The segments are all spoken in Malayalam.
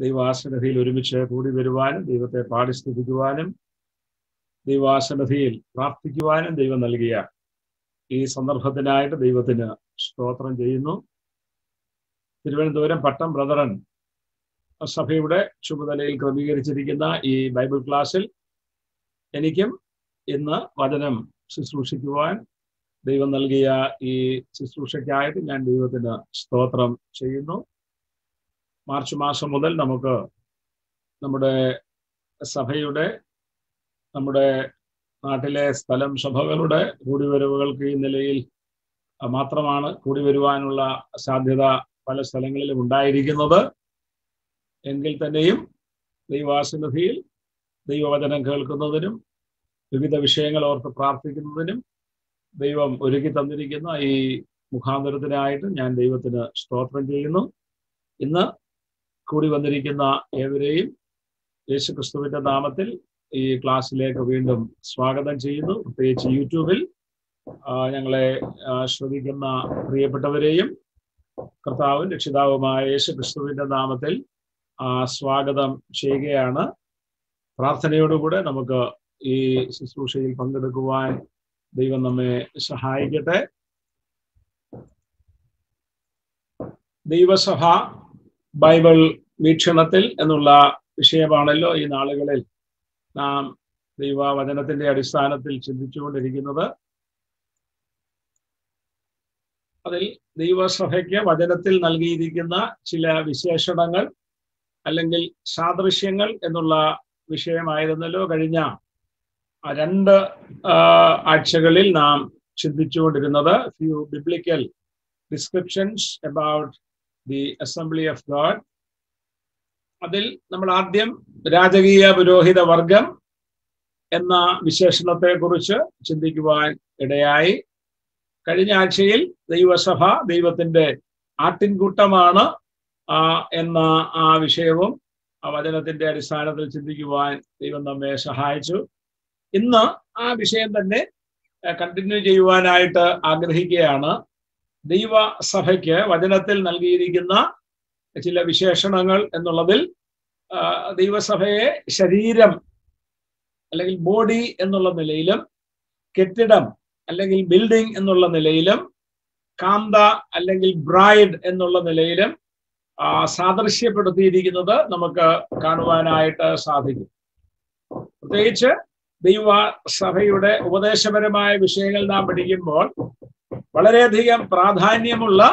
ദൈവാസന്നിധിയിൽ ഒരുമിച്ച് കൂടി വരുവാനും ദൈവത്തെ പാടിസ്തുതിക്കുവാനും ദൈവാസന്നിധിയിൽ പ്രാർത്ഥിക്കുവാനും ദൈവം നൽകിയ ഈ സന്ദർഭത്തിനായിട്ട് ദൈവത്തിന് സ്തോത്രം ചെയ്യുന്നു. തിരുവനന്തപുരം പട്ടം ബ്രദറൻ സഭയുടെ ചുമതലയിൽ ക്രമീകരിച്ചിരിക്കുന്ന ഈ ബൈബിൾ ക്ലാസ്സിൽ എനിക്കും ഇന്ന് വചനം ശുശ്രൂഷിക്കുവാൻ ദൈവം നൽകിയ ഈ ശുശ്രൂഷയ്ക്കായിട്ട് ഞാൻ ദൈവത്തിന് സ്തോത്രം ചെയ്യുന്നു. മാർച്ച് മാസം മുതൽ നമുക്ക് നമ്മുടെ സഭയുടെ നമ്മുടെ നാട്ടിലെ സ്ഥലം സഭകളുടെ കൂടിവരവുകൾക്ക് ഈ നിലയിൽ മാത്രമാണ് കൂടി വരുവാനുള്ള സാധ്യത പല സ്ഥലങ്ങളിലും ഉണ്ടായിരിക്കുന്നത്. എങ്കിൽ തന്നെയും ദൈവാസന്നിധിയിൽ ദൈവവചനം കേൾക്കുന്നതിനും വിവിധ വിഷയങ്ങൾ ഓർത്ത് പ്രാർത്ഥിക്കുന്നതിനും ദൈവം ഒരുക്കി തന്നിരിക്കുന്ന ഈ മുഖാന്തരത്തിനായിട്ട് ഞാൻ ദൈവത്തിന് സ്തോത്രം ചെയ്യുന്നു. ഇന്ന് കൂടി വന്നിരിക്കുന്ന ഏവരെയും യേശുക്രിസ്തുവിന്റെ നാമത്തിൽ ഈ ക്ലാസ്സിലേക്ക് വീണ്ടും സ്വാഗതം ചെയ്യുന്നു. പ്രത്യേകിച്ച് യൂട്യൂബിൽ ഞങ്ങളെ ശ്രദ്ധിക്കുന്ന പ്രിയപ്പെട്ടവരെയും കർത്താവും രക്ഷിതാവുമായ യേശുക്രിസ്തുവിന്റെ നാമത്തിൽ സ്വാഗതം ചെയ്യുകയാണ്. പ്രാർത്ഥനയോടുകൂടെ നമുക്ക് ഈ ശുശ്രൂഷയിൽ പങ്കെടുക്കുവാൻ ദൈവം നമ്മെ സഹായിക്കട്ടെ. ദൈവസഭ ബൈബിൾ വീക്ഷണത്തിൽ എന്നുള്ള വിഷയമാണല്ലോ ഈ നാളുകളിൽ നാം ദൈവവചനത്തിന്റെ അടിസ്ഥാനത്തിൽ ചിന്തിച്ചുകൊണ്ടിരിക്കുന്നത്. അതിൽ ദൈവസഭയ്ക്ക് വചനത്തിൽ നൽകിയിരിക്കുന്ന ചില വിശേഷണങ്ങൾ അല്ലെങ്കിൽ സാദൃശ്യങ്ങൾ എന്നുള്ള വിഷയമായിരുന്നല്ലോ കഴിഞ്ഞ 2 ആഴ്ചകളിൽ നാം ചിന്തിച്ചുകൊണ്ടിരുന്നത്. Few biblical descriptions about the assembly of God. അതിൽ നമ്മൾ ആദ്യം രാജകീയ പുരോഹിത വർഗം എന്ന വിശേഷണത്തെ കുറിച്ച് ചിന്തിക്കുവാൻ ഇടയായി. കഴിഞ്ഞ ആഴ്ചയിൽ ദൈവസഭ ദൈവത്തിന്റെ ആട്ടിൻകൂട്ടമാണ് എന്ന ആ വിഷയവും വചനത്തിന്റെ അടിസ്ഥാനത്തിൽ ചിന്തിക്കുവാൻ ദൈവം നമ്മെ സഹായിച്ചു. ഇന്ന് ആ വിഷയം തന്നെ കണ്ടിന്യൂ ചെയ്യുവാനായിട്ട് ആഗ്രഹിക്കുകയാണ്. ദൈവസഭയ്ക്ക് വചനത്തിൽ നൽകിയിരിക്കുന്ന ചില വിശേഷണങ്ങൾ എന്നുള്ളതിൽ ദൈവസഭയെ ശരീരം അല്ലെങ്കിൽ ബോഡി എന്നുള്ള നിലയിലും, കെട്ടിടം അല്ലെങ്കിൽ ബിൽഡിംഗ് എന്നുള്ള നിലയിലും, കാന്ത അല്ലെങ്കിൽ ബ്രൈഡ് എന്നുള്ള നിലയിലും സാദൃശ്യപ്പെടുത്തിയിരിക്കുന്നത് നമുക്ക് കാണുവാനായിട്ട് സാധിക്കും. പ്രത്യേകിച്ച് ദൈവസഭയുടെ ഉപദേശപരമായ വിഷയങ്ങൾ നാം പഠിക്കുമ്പോൾ വളരെയധികം പ്രാധാന്യമുള്ള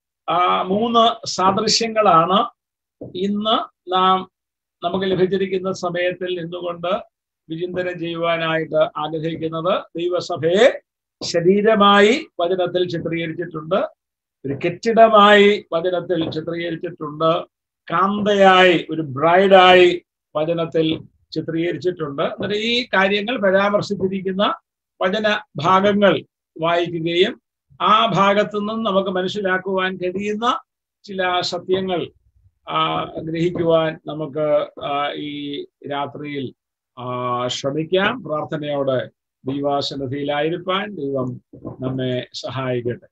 3 സാദൃശ്യങ്ങളാണ് ഇന്ന് നമുക്ക് ലഭിച്ചിരിക്കുന്ന സമയത്തിൽ നിന്നുകൊണ്ട് വിചിന്തനം ചെയ്യുവാനായിട്ട് ആഗ്രഹിക്കുന്നത്. ദൈവസഭയെ ശരീരമായി വചനത്തിൽ ചിത്രീകരിച്ചിട്ടുണ്ട്, ഒരു കെട്ടിടമായി വചനത്തിൽ ചിത്രീകരിച്ചിട്ടുണ്ട്, കാന്തയായി ഒരു ബ്രൈഡായി വചനത്തിൽ ചിത്രീകരിച്ചിട്ടുണ്ട്. എന്നിട്ട് ഈ കാര്യങ്ങൾ പരാമർശിച്ചിരിക്കുന്ന വചന ഭാഗങ്ങൾ വായിക്കുകയും ആ ഭാഗത്തു നിന്നും നമുക്ക് മനസ്സിലാക്കുവാൻ കഴിയുന്ന ചില സത്യങ്ങൾ ഗ്രഹിക്കുവാൻ നമുക്ക് ഈ രാത്രിയിൽ ശ്രമിക്കാം. പ്രാർത്ഥനയോടെ ദൈവാസന്നിധിയിലായിരിക്കാൻ ദൈവം നമ്മെ സഹായിക്കട്ടെ.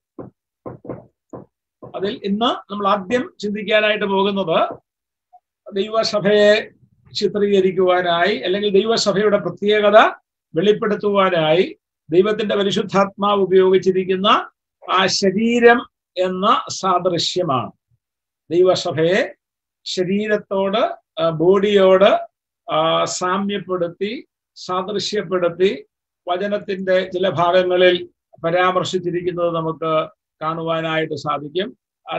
അതിൽ ഇന്ന് നമ്മൾ ആദ്യം ചിന്തിക്കാനായിട്ട് പോകുന്നത് ദൈവസഭയെ ചിത്രീകരിക്കുവാനായി അല്ലെങ്കിൽ ദൈവസഭയുടെ പ്രത്യേകത വെളിപ്പെടുത്തുവാനായി ദൈവത്തിന്റെ പരിശുദ്ധാത്മാവ് ഉപയോഗിച്ചിരിക്കുന്ന ആ ശരീരം എന്ന സാദൃശ്യമാണ്. ദൈവസഭയെ ശരീരത്തോട്, ബോഡിയോട് സാമ്യപ്പെടുത്തി, സാദൃശ്യപ്പെടുത്തി വചനത്തിന്റെ ചില ഭാഗങ്ങളിൽ പരാമർശിച്ചിരിക്കുന്നത് നമുക്ക് കാണുവാനായിട്ട് സാധിക്കും.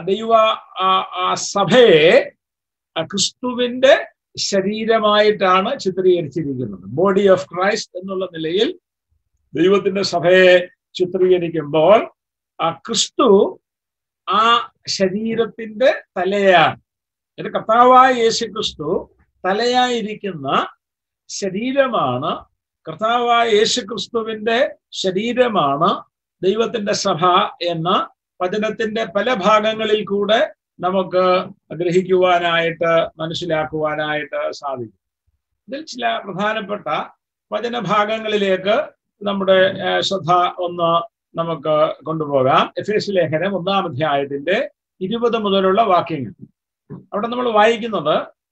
സഭയെ ക്രിസ്തുവിന്റെ ശരീരമായിട്ടാണ് ചിത്രീകരിച്ചിരിക്കുന്നത്. ബോഡി ഓഫ് ക്രൈസ്റ്റ് എന്നുള്ള നിലയിൽ ദൈവത്തിന്റെ സഭയെ ചിത്രീകരിക്കുമ്പോൾ ക്രിസ്തു ആ ശരീരത്തിന്റെ തലയാണ്. കർത്താവായ യേശു ക്രിസ്തു തലയായിരിക്കുന്ന ശരീരമാണ്. കർത്താവായ യേശു ക്രിസ്തുവിന്റെ ശരീരമാണ് ദൈവത്തിന്റെ സഭ എന്ന വചനത്തിന്റെ പല ഭാഗങ്ങളിൽ കൂടെ നമുക്ക് ഗ്രഹിക്കുവാനായിട്ട് മനസ്സിലാക്കുവാനായിട്ട് സാധിക്കും. ഇതിൽ ചില പ്രധാനപ്പെട്ട വചനഭാഗങ്ങളിലേക്ക് നമ്മുടെ ശ്രദ്ധ ഒന്ന് നമുക്ക് കൊണ്ടുപോകാം. എഫേസ്യ ലേഖനം 1-ാം അധ്യായത്തിന്റെ 20 മുതലുള്ള വാക്യങ്ങൾ. അവിടെ നമ്മൾ വായിക്കുന്നത്,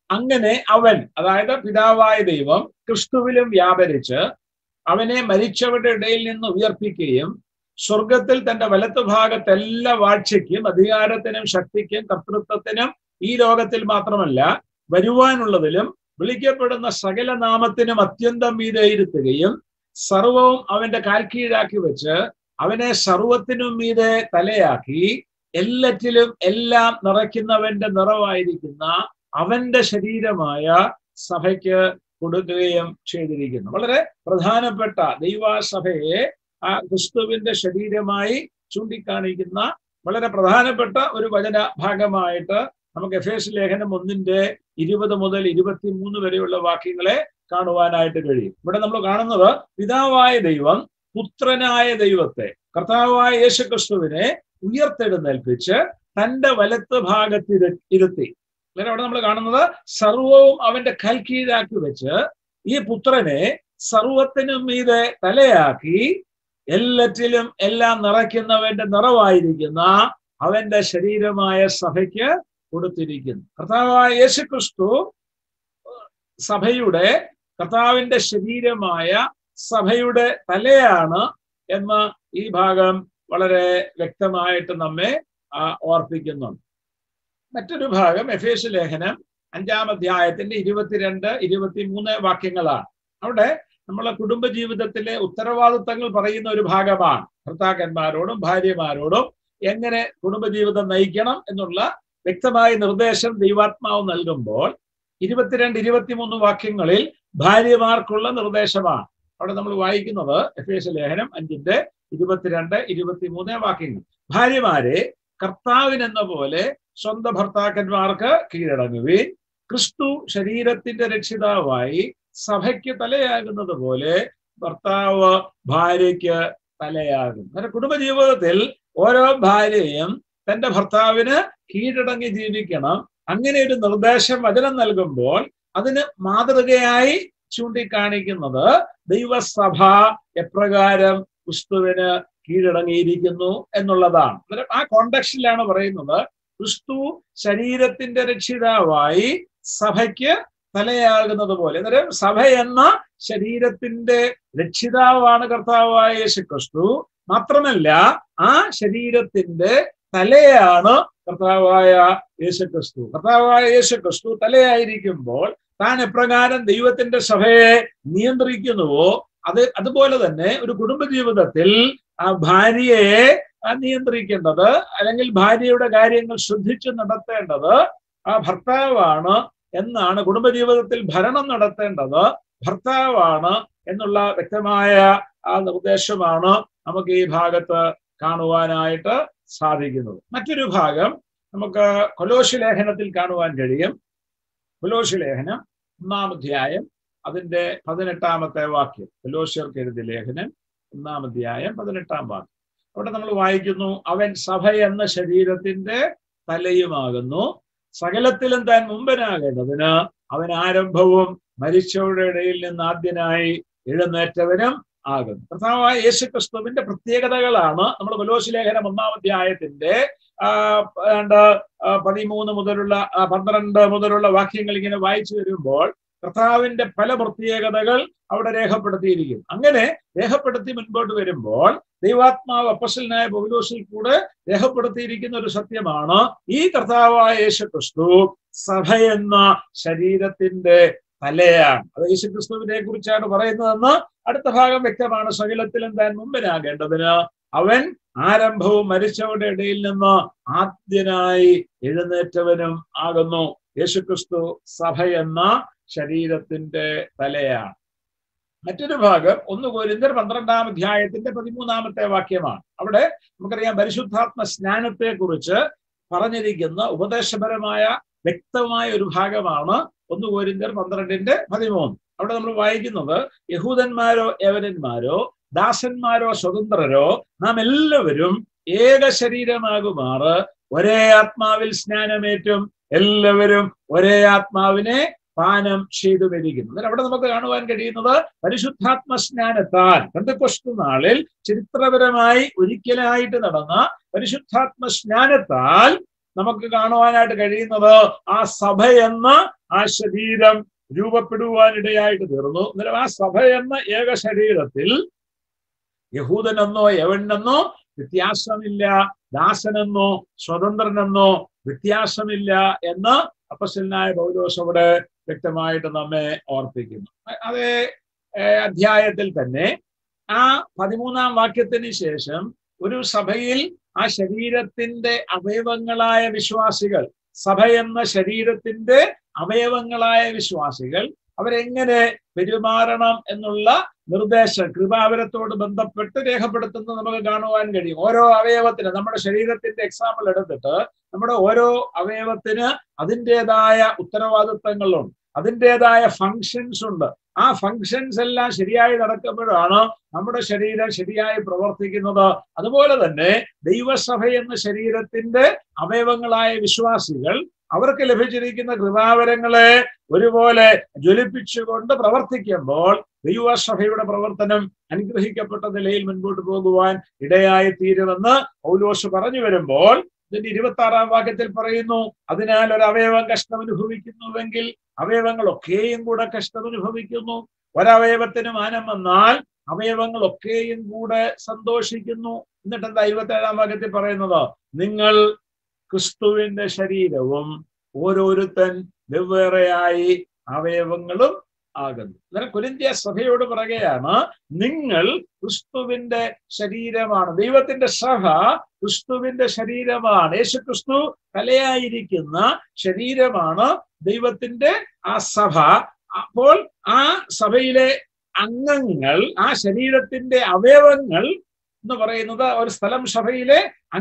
അങ്ങനെ അവൻ, അതായത് പിതാവായ ദൈവം, ക്രിസ്തുവിലും വ്യാപരിച്ച് അവനെ മരിച്ചവരുടെ ഇടയിൽ നിന്ന് ഉയർപ്പിക്കുകയും സ്വർഗത്തിൽ തന്റെ വലത്തു ഭാഗത്ത് എല്ലാ വാഴ്ചയ്ക്കും അധികാരത്തിനും ശക്തിക്കും കർത്തൃത്വത്തിനും ഈ ലോകത്തിൽ മാത്രമല്ല വരുവാനുള്ളതിലും വിളിക്കപ്പെടുന്ന സകല നാമത്തിനും അത്യന്തം മീതെ ഇരുത്തുകയും സർവവും അവന്റെ കാൽക്കീഴാക്കി വെച്ച് അവനെ സർവത്തിനും മീതെ തലയാക്കി എല്ലാറ്റിലും എല്ലാം നിറയ്ക്കുന്നവന്റെ നിറവായിരിക്കുന്ന അവന്റെ ശരീരമായ സഭയ്ക്ക് കൊടുക്കുകയും ചെയ്തിരിക്കുന്നു. വളരെ പ്രധാനപ്പെട്ട ദൈവസഭയെ ആ ക്രിസ്തുവിന്റെ ശരീരമായി ചൂണ്ടിക്കാണിക്കുന്ന വളരെ പ്രധാനപ്പെട്ട ഒരു വചന ഭാഗമായിട്ട് നമുക്ക് എഫേസ്യ ലേഖനം 1:20 മുതൽ 23 വരെയുള്ള വാക്യങ്ങളെ കാണുവാനായിട്ട് കഴിയും. ഇവിടെ നമ്മൾ കാണുന്നത് പിതാവായ ദൈവം പുത്രനായ ദൈവത്തെ, കർത്താവായ യേശുക്രിസ്തുവിനെ ഉയർത്തെഴുന്നേൽപ്പിച്ച് തന്റെ വലത്ത് ഭാഗത്ത് ഇരുത്തി. അങ്ങനെ അവിടെ നമ്മൾ കാണുന്നത് സർവവും അവന്റെ കൽക്കീഴാക്കി വെച്ച് ഈ പുത്രനെ സർവത്തിനും മീതെ തലയാക്കി എല്ലാറ്റിലും എല്ലാം നിറയ്ക്കുന്നവന്റെ നിറവായിരിക്കുന്ന അവന്റെ ശരീരമായ സഭയ്ക്ക് കൊടുത്തിരിക്കുന്നു. കർത്താവായ യേശുക്രിസ്തു സഭയുടെ, കർത്താവിന്റെ ശരീരമായ സഭയുടെ തലയാണ് എന്ന് ഈ ഭാഗം വളരെ വ്യക്തമായിട്ട് നമ്മെ ഓർപ്പിക്കുന്നുണ്ട്. മറ്റൊരു ഭാഗം എഫേസ്യ ലേഖനം 5-ാം അധ്യായത്തിന്റെ 22-23 വാക്യങ്ങളാണ്. അവിടെ നമ്മളെ കുടുംബജീവിതത്തിലെ ഉത്തരവാദിത്തങ്ങൾ പറയുന്ന ഒരു ഭാഗമാണ്. ഭർത്താക്കന്മാരോടും ഭാര്യമാരോടും എങ്ങനെ കുടുംബജീവിതം നയിക്കണം എന്നുള്ള വ്യക്തമായ നിർദ്ദേശം ദൈവാത്മാവ് നൽകുമ്പോൾ 22-23 വാക്യങ്ങളിൽ ഭാര്യമാർക്കുള്ള നിർദ്ദേശമാണ്. അവിടെ നമ്മൾ വായിക്കുന്നത് എഫേസ്യ ലേഖനം 5:22-23 വാക്യങ്ങൾ. ഭാര്യമാരെ കർത്താവിനെന്ന പോലെ സ്വന്തം ഭർത്താക്കന്മാർക്ക് കീഴടങ്ങുവിൻ. ക്രിസ്തു ശരീരത്തിന്റെ രക്ഷിതാവായി സഭയ്ക്ക് തലയാകുന്നത് പോലെ ഭർത്താവ് ഭാര്യയ്ക്ക് തലയാകും. അങ്ങനെ കുടുംബജീവിതത്തിൽ ഓരോ ഭാര്യയും തന്റെ ഭർത്താവിന് കീഴടങ്ങി ജീവിക്കണം. അങ്ങനെ ഒരു നിർദ്ദേശം വചനം നൽകുമ്പോൾ അതിന് മാതൃകയായി ചൂണ്ടിക്കാണിക്കുന്നത് ദൈവസഭ എപ്രകാരം ക്രിസ്തുവിന് കീഴടങ്ങിയിരിക്കുന്നു എന്നുള്ളതാണ്. ആ കോണ്ടെക്സ്റ്റിലാണ് പറയുന്നത് ക്രിസ്തു ശരീരത്തിന്റെ രക്ഷിതാവായി സഭയ്ക്ക് തലയാകുന്നത് പോലെ. അന്നേരം സഭ എന്ന ശരീരത്തിന്റെ രക്ഷിതാവാണ് കർത്താവായ യേശുക്രിസ്തു. മാത്രമല്ല ആ ശരീരത്തിന്റെ തലയാണ് കർത്താവായ യേശുക്രിസ്തു. കർത്താവായ യേശുക്രിസ്തു തലയായിരിക്കുമ്പോൾ താൻ എപ്രകാരം ദൈവത്തിന്റെ സഭയെ നിയന്ത്രിക്കുന്നുവോ അതുപോലെ തന്നെ ഒരു കുടുംബജീവിതത്തിൽ ആ ഭാര്യയെ നിയന്ത്രിക്കേണ്ടത്, അല്ലെങ്കിൽ ഭാര്യയുടെ കാര്യങ്ങൾ ശ്രദ്ധിച്ചു നടത്തേണ്ടത് ആ ഭർത്താവാണ് എന്നാണ്. കുടുംബജീവിതത്തിൽ ഭരണം നടത്തേണ്ടത് ഭർത്താവാണ് എന്നുള്ള വ്യക്തമായ ആ നിർദ്ദേശമാണ് നമുക്ക് ഈ ഭാഗത്ത് കാണുവാനായിട്ട് സാധിക്കുന്നത്. മറ്റൊരു ഭാഗം നമുക്ക് കൊലോസ്യ ലേഖനത്തിൽ കാണുവാൻ കഴിയും. കൊലോസ്യ ലേഖനം 1-ാം അധ്യായം അതിന്റെ 18-ാമത്തെ വാക്യം. കൊലോസ്യർക്ക് എഴുതിയ ലേഖനം 1-ാം അധ്യായം 18-ാം വാക്യം. അവിടെ നമ്മൾ വായിക്കുന്നു, അവൻ സഭ എന്ന ശരീരത്തിന്റെ തലയുമാകുന്നു. സകലത്തിലും താൻ മുമ്പനാകേണ്ടതിന് അവൻ ആരംഭവും മരിച്ചവരുടെ ഇടയിൽ നിന്ന് ആദ്യനായി എഴുന്നേറ്റവനും ആകുന്നു. കർത്താവായ യേശുക്രിസ്തുവിന്റെ പ്രത്യേകതകളാണ് നമ്മൾ കൊലോസ്യ ലേഖനം 1-ാം അധ്യായത്തിന്റെ 13 മുതലുള്ള 12 മുതലുള്ള വാക്യങ്ങൾ ഇങ്ങനെ വായിച്ചു വരുമ്പോൾ കർത്താവിന്റെ പല പ്രത്യേകതകൾ അവിടെ രേഖപ്പെടുത്തിയിരിക്കും. അങ്ങനെ രേഖപ്പെടുത്തി മുൻപോട്ട് വരുമ്പോൾ ദൈവാത്മാവ് അപ്പോസ്തലനായ പൗലോസിൽ കൂടെ രേഖപ്പെടുത്തിയിരിക്കുന്ന ഒരു സത്യമാണ് ഈ കർത്താവായ യേശുക്രിസ്തു സഭ എന്ന ശരീരത്തിന്റെ തലയാണ്. അത് യേശുക്രിസ്തുവിനെ കുറിച്ചാണ് പറയുന്നതെന്ന് അടുത്ത ഭാഗം വ്യക്തമാണ്. സകലത്തിലും താൻ മുമ്പനാകേണ്ടതിന് അവൻ ആരംഭവും മരിച്ചവരുടെ ഇടയിൽ നിന്ന് ആദ്യനായി എഴുന്നേറ്റവനും ആകുന്നു. യേശുക്രിസ്തു സഭ എന്ന ശരീരത്തിന്റെ തലയാണ്. മറ്റൊരു ഭാഗം 1 കൊരിന്ത്യർ 12-ാം അധ്യായത്തിന്റെ 13-ാമത്തെ വാക്യമാണ്. അവിടെ നമുക്കറിയാം പരിശുദ്ധാത്മ സ്നാനത്തെ കുറിച്ച് പറഞ്ഞിരിക്കുന്ന ഉപദേശപരമായ വ്യക്തമായ ഒരു ഭാഗമാണ് 1 കൊരിന്ത്യർ 12:13. അവിടെ നമ്മൾ വായിക്കുന്നത്, യഹൂദന്മാരോ യവനന്മാരോ ദാസന്മാരോ സ്വതന്ത്രരോ നാം എല്ലാവരും ഏക ശരീരമാകുമാറ് ഒരേ ആത്മാവിൽ സ്നാനമേറ്റും എല്ലാവരും ഒരേ ആത്മാവിനെ പാനം ചെയ്തു വരിക്കുന്നു. അവിടെ നമുക്ക് കാണുവാൻ കഴിയുന്നത് പരിശുദ്ധാത്മ സ്നാനത്താൽ പെന്തക്കോസ്ത് നാളിൽ ചരിത്രപരമായി ഒരിക്കലായിട്ട് നടന്ന പരിശുദ്ധാത്മ സ്നാനത്താൽ നമുക്ക് കാണുവാനായിട്ട് കഴിയുന്നത് ആ സഭ എന്ന ആ ശരീരം രൂപപ്പെടുവാനിടയായിട്ട് തീർന്നു. അന്നേരം ആ സഭ എന്ന ഏക ശരീരത്തിൽ യഹൂദനെന്നോ യവനെന്നോ വ്യത്യാസമില്ല, ദാസനെന്നോ സ്വതന്ത്രനെന്നോ വ്യത്യാസമില്ല എന്ന് അപ്പോസ്തലനായ പൗലോസ് അവിടെ വ്യക്തമായിട്ട് നമ്മെ ഓർപ്പിക്കുന്നു. അതേ അധ്യായത്തിൽ തന്നെ ആ 13-ാം വാക്യത്തിന് ശേഷം ഒരു സഭയിൽ ആ ശരീരത്തിന്റെ അവയവങ്ങളായ വിശ്വാസികൾ, സഭ എന്ന ശരീരത്തിന്റെ അവയവങ്ങളായ വിശ്വാസികൾ അവരെങ്ങനെ പെരുമാറണം എന്നുള്ള നിർദ്ദേശം കൃപാവരത്തോട് ബന്ധപ്പെട്ട് രേഖപ്പെടുത്തുന്നത് നമുക്ക് കാണുവാൻ കഴിയും. ഓരോ അവയവത്തിന്, നമ്മുടെ ശരീരത്തിന്റെ എക്സാമ്പിൾ എടുത്തിട്ട്, നമ്മുടെ ഓരോ അവയവത്തിന് അതിൻ്റെതായ ഉത്തരവാദിത്തങ്ങളുണ്ട്, അതിൻ്റെതായ ഫങ്ഷൻസ് ഉണ്ട്. ആ ഫങ്ഷൻസ് എല്ലാം ശരിയായി നടക്കുമ്പോഴാണ് നമ്മുടെ ശരീരം ശരിയായി പ്രവർത്തിക്കുന്നത്. അതുപോലെ തന്നെ ദൈവസഭ എന്ന ശരീരത്തിന്റെ അവയവങ്ങളായ വിശ്വാസികൾ അവർക്ക് ലഭിച്ചിരിക്കുന്ന കൃപാവരങ്ങളെ ഒരുപോലെ ജ്വലിപ്പിച്ചുകൊണ്ട് പ്രവർത്തിക്കുമ്പോൾ ദൈവസഭയുടെ പ്രവർത്തനം അനുഗ്രഹിക്കപ്പെട്ട നിലയിൽ മുൻപോട്ട് പോകുവാൻ ഇടയായി തീരുമെന്ന് പൗലോസ് പറഞ്ഞു വരുമ്പോൾ ഇതിന്റെ 26-ാം വാക്യത്തിൽ പറയുന്നു, അതിനാൽ ഒരു അവയവം കഷ്ടം അനുഭവിക്കുന്നുവെങ്കിൽ അവയവങ്ങളൊക്കെയും കൂടെ കഷ്ടം അനുഭവിക്കുന്നു. ഒരവയവത്തിന് മാനം വന്നാൽ അവയവങ്ങളൊക്കെയും കൂടെ സന്തോഷിക്കുന്നു. എന്നിട്ട് എന്താ 27-ാം വാക്യത്തിൽ പറയുന്നത്? നിങ്ങൾ ക്രിസ്തുവിന്റെ ശരീരവും ഓരോരുത്തൻ വെവ്വേറെയായി അവയവങ്ങളും ആകുന്നു. അന്നേരം കൊരിന്ത്യ സഭയോട് പറയുകയാണ്, നിങ്ങൾ ക്രിസ്തുവിന്റെ ശരീരമാണ്. ദൈവത്തിന്റെ സഭ ക്രിസ്തുവിന്റെ ശരീരമാണ്. യേശു ക്രിസ്തു തലയായിരിക്കുന്ന ശരീരമാണ് ദൈവത്തിന്റെ ആ സഭ. അപ്പോൾ ആ സഭയിലെ അംഗങ്ങൾ, ആ ശരീരത്തിന്റെ അവയവങ്ങൾ എന്ന് പറയുന്നത് ഒരു സ്ഥലം സഭയിലെ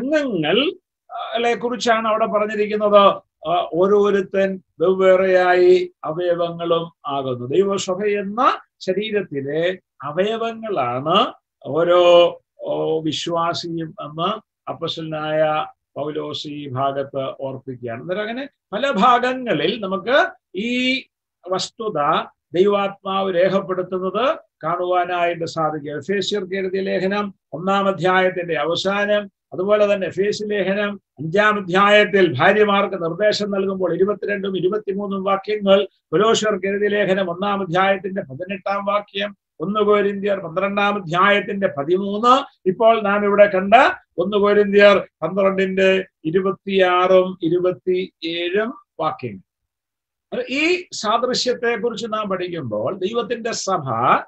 അംഗങ്ങളെ കുറിച്ചാണ് അവിടെ പറഞ്ഞിരിക്കുന്നത്. ഓരോരുത്തൻ വെവ്വേറെയായി അവയവങ്ങളും ആകുന്നു. ദൈവസഭ എന്ന ശരീരത്തിലെ അവയവങ്ങളാണ് ഓരോ വിശ്വാസിയും എന്ന് അപ്പോസ്തലനായ പൗലോസ് ഈ ഭാഗത്ത് ഓർപ്പിക്കുകയാണ്. അന്നേരം അങ്ങനെ പല ഭാഗങ്ങളിൽ നമുക്ക് ഈ വസ്തുത ദൈവാത്മാവ് രേഖപ്പെടുത്തുന്നത് കാണുവാനായിട്ട് സാധിക്കും. എഫേസ്യർക്ക് എഴുതിയ ലേഖനം 1-ാം അധ്യായത്തിന്റെ അവസാനം, അതുപോലെ തന്നെ എഫേസ്യ ലേഖനം 5-ാം അധ്യായത്തിൽ ഭാര്യമാർക്ക് നിർദ്ദേശം നൽകുമ്പോൾ 22-ഉം 23-ഉം വാക്യങ്ങൾ, കൊലോസ്യർക്ക് എഴുതിയ ലേഖനം 1-ാം അധ്യായത്തിന്റെ 18-ാം വാക്യം, 1 കൊരിന്ത്യർ 12-ാം അധ്യായത്തിന്റെ 13, ഇപ്പോൾ നാം ഇവിടെ കണ്ട 1 കൊരിന്ത്യർ 12-ന്റെ 26-ഉം 27-ഉം വാക്യങ്ങൾ. ഈ സാദൃശ്യത്തെ കുറിച്ച് നാം പഠിക്കുമ്പോൾ ദൈവത്തിന്റെ സഭ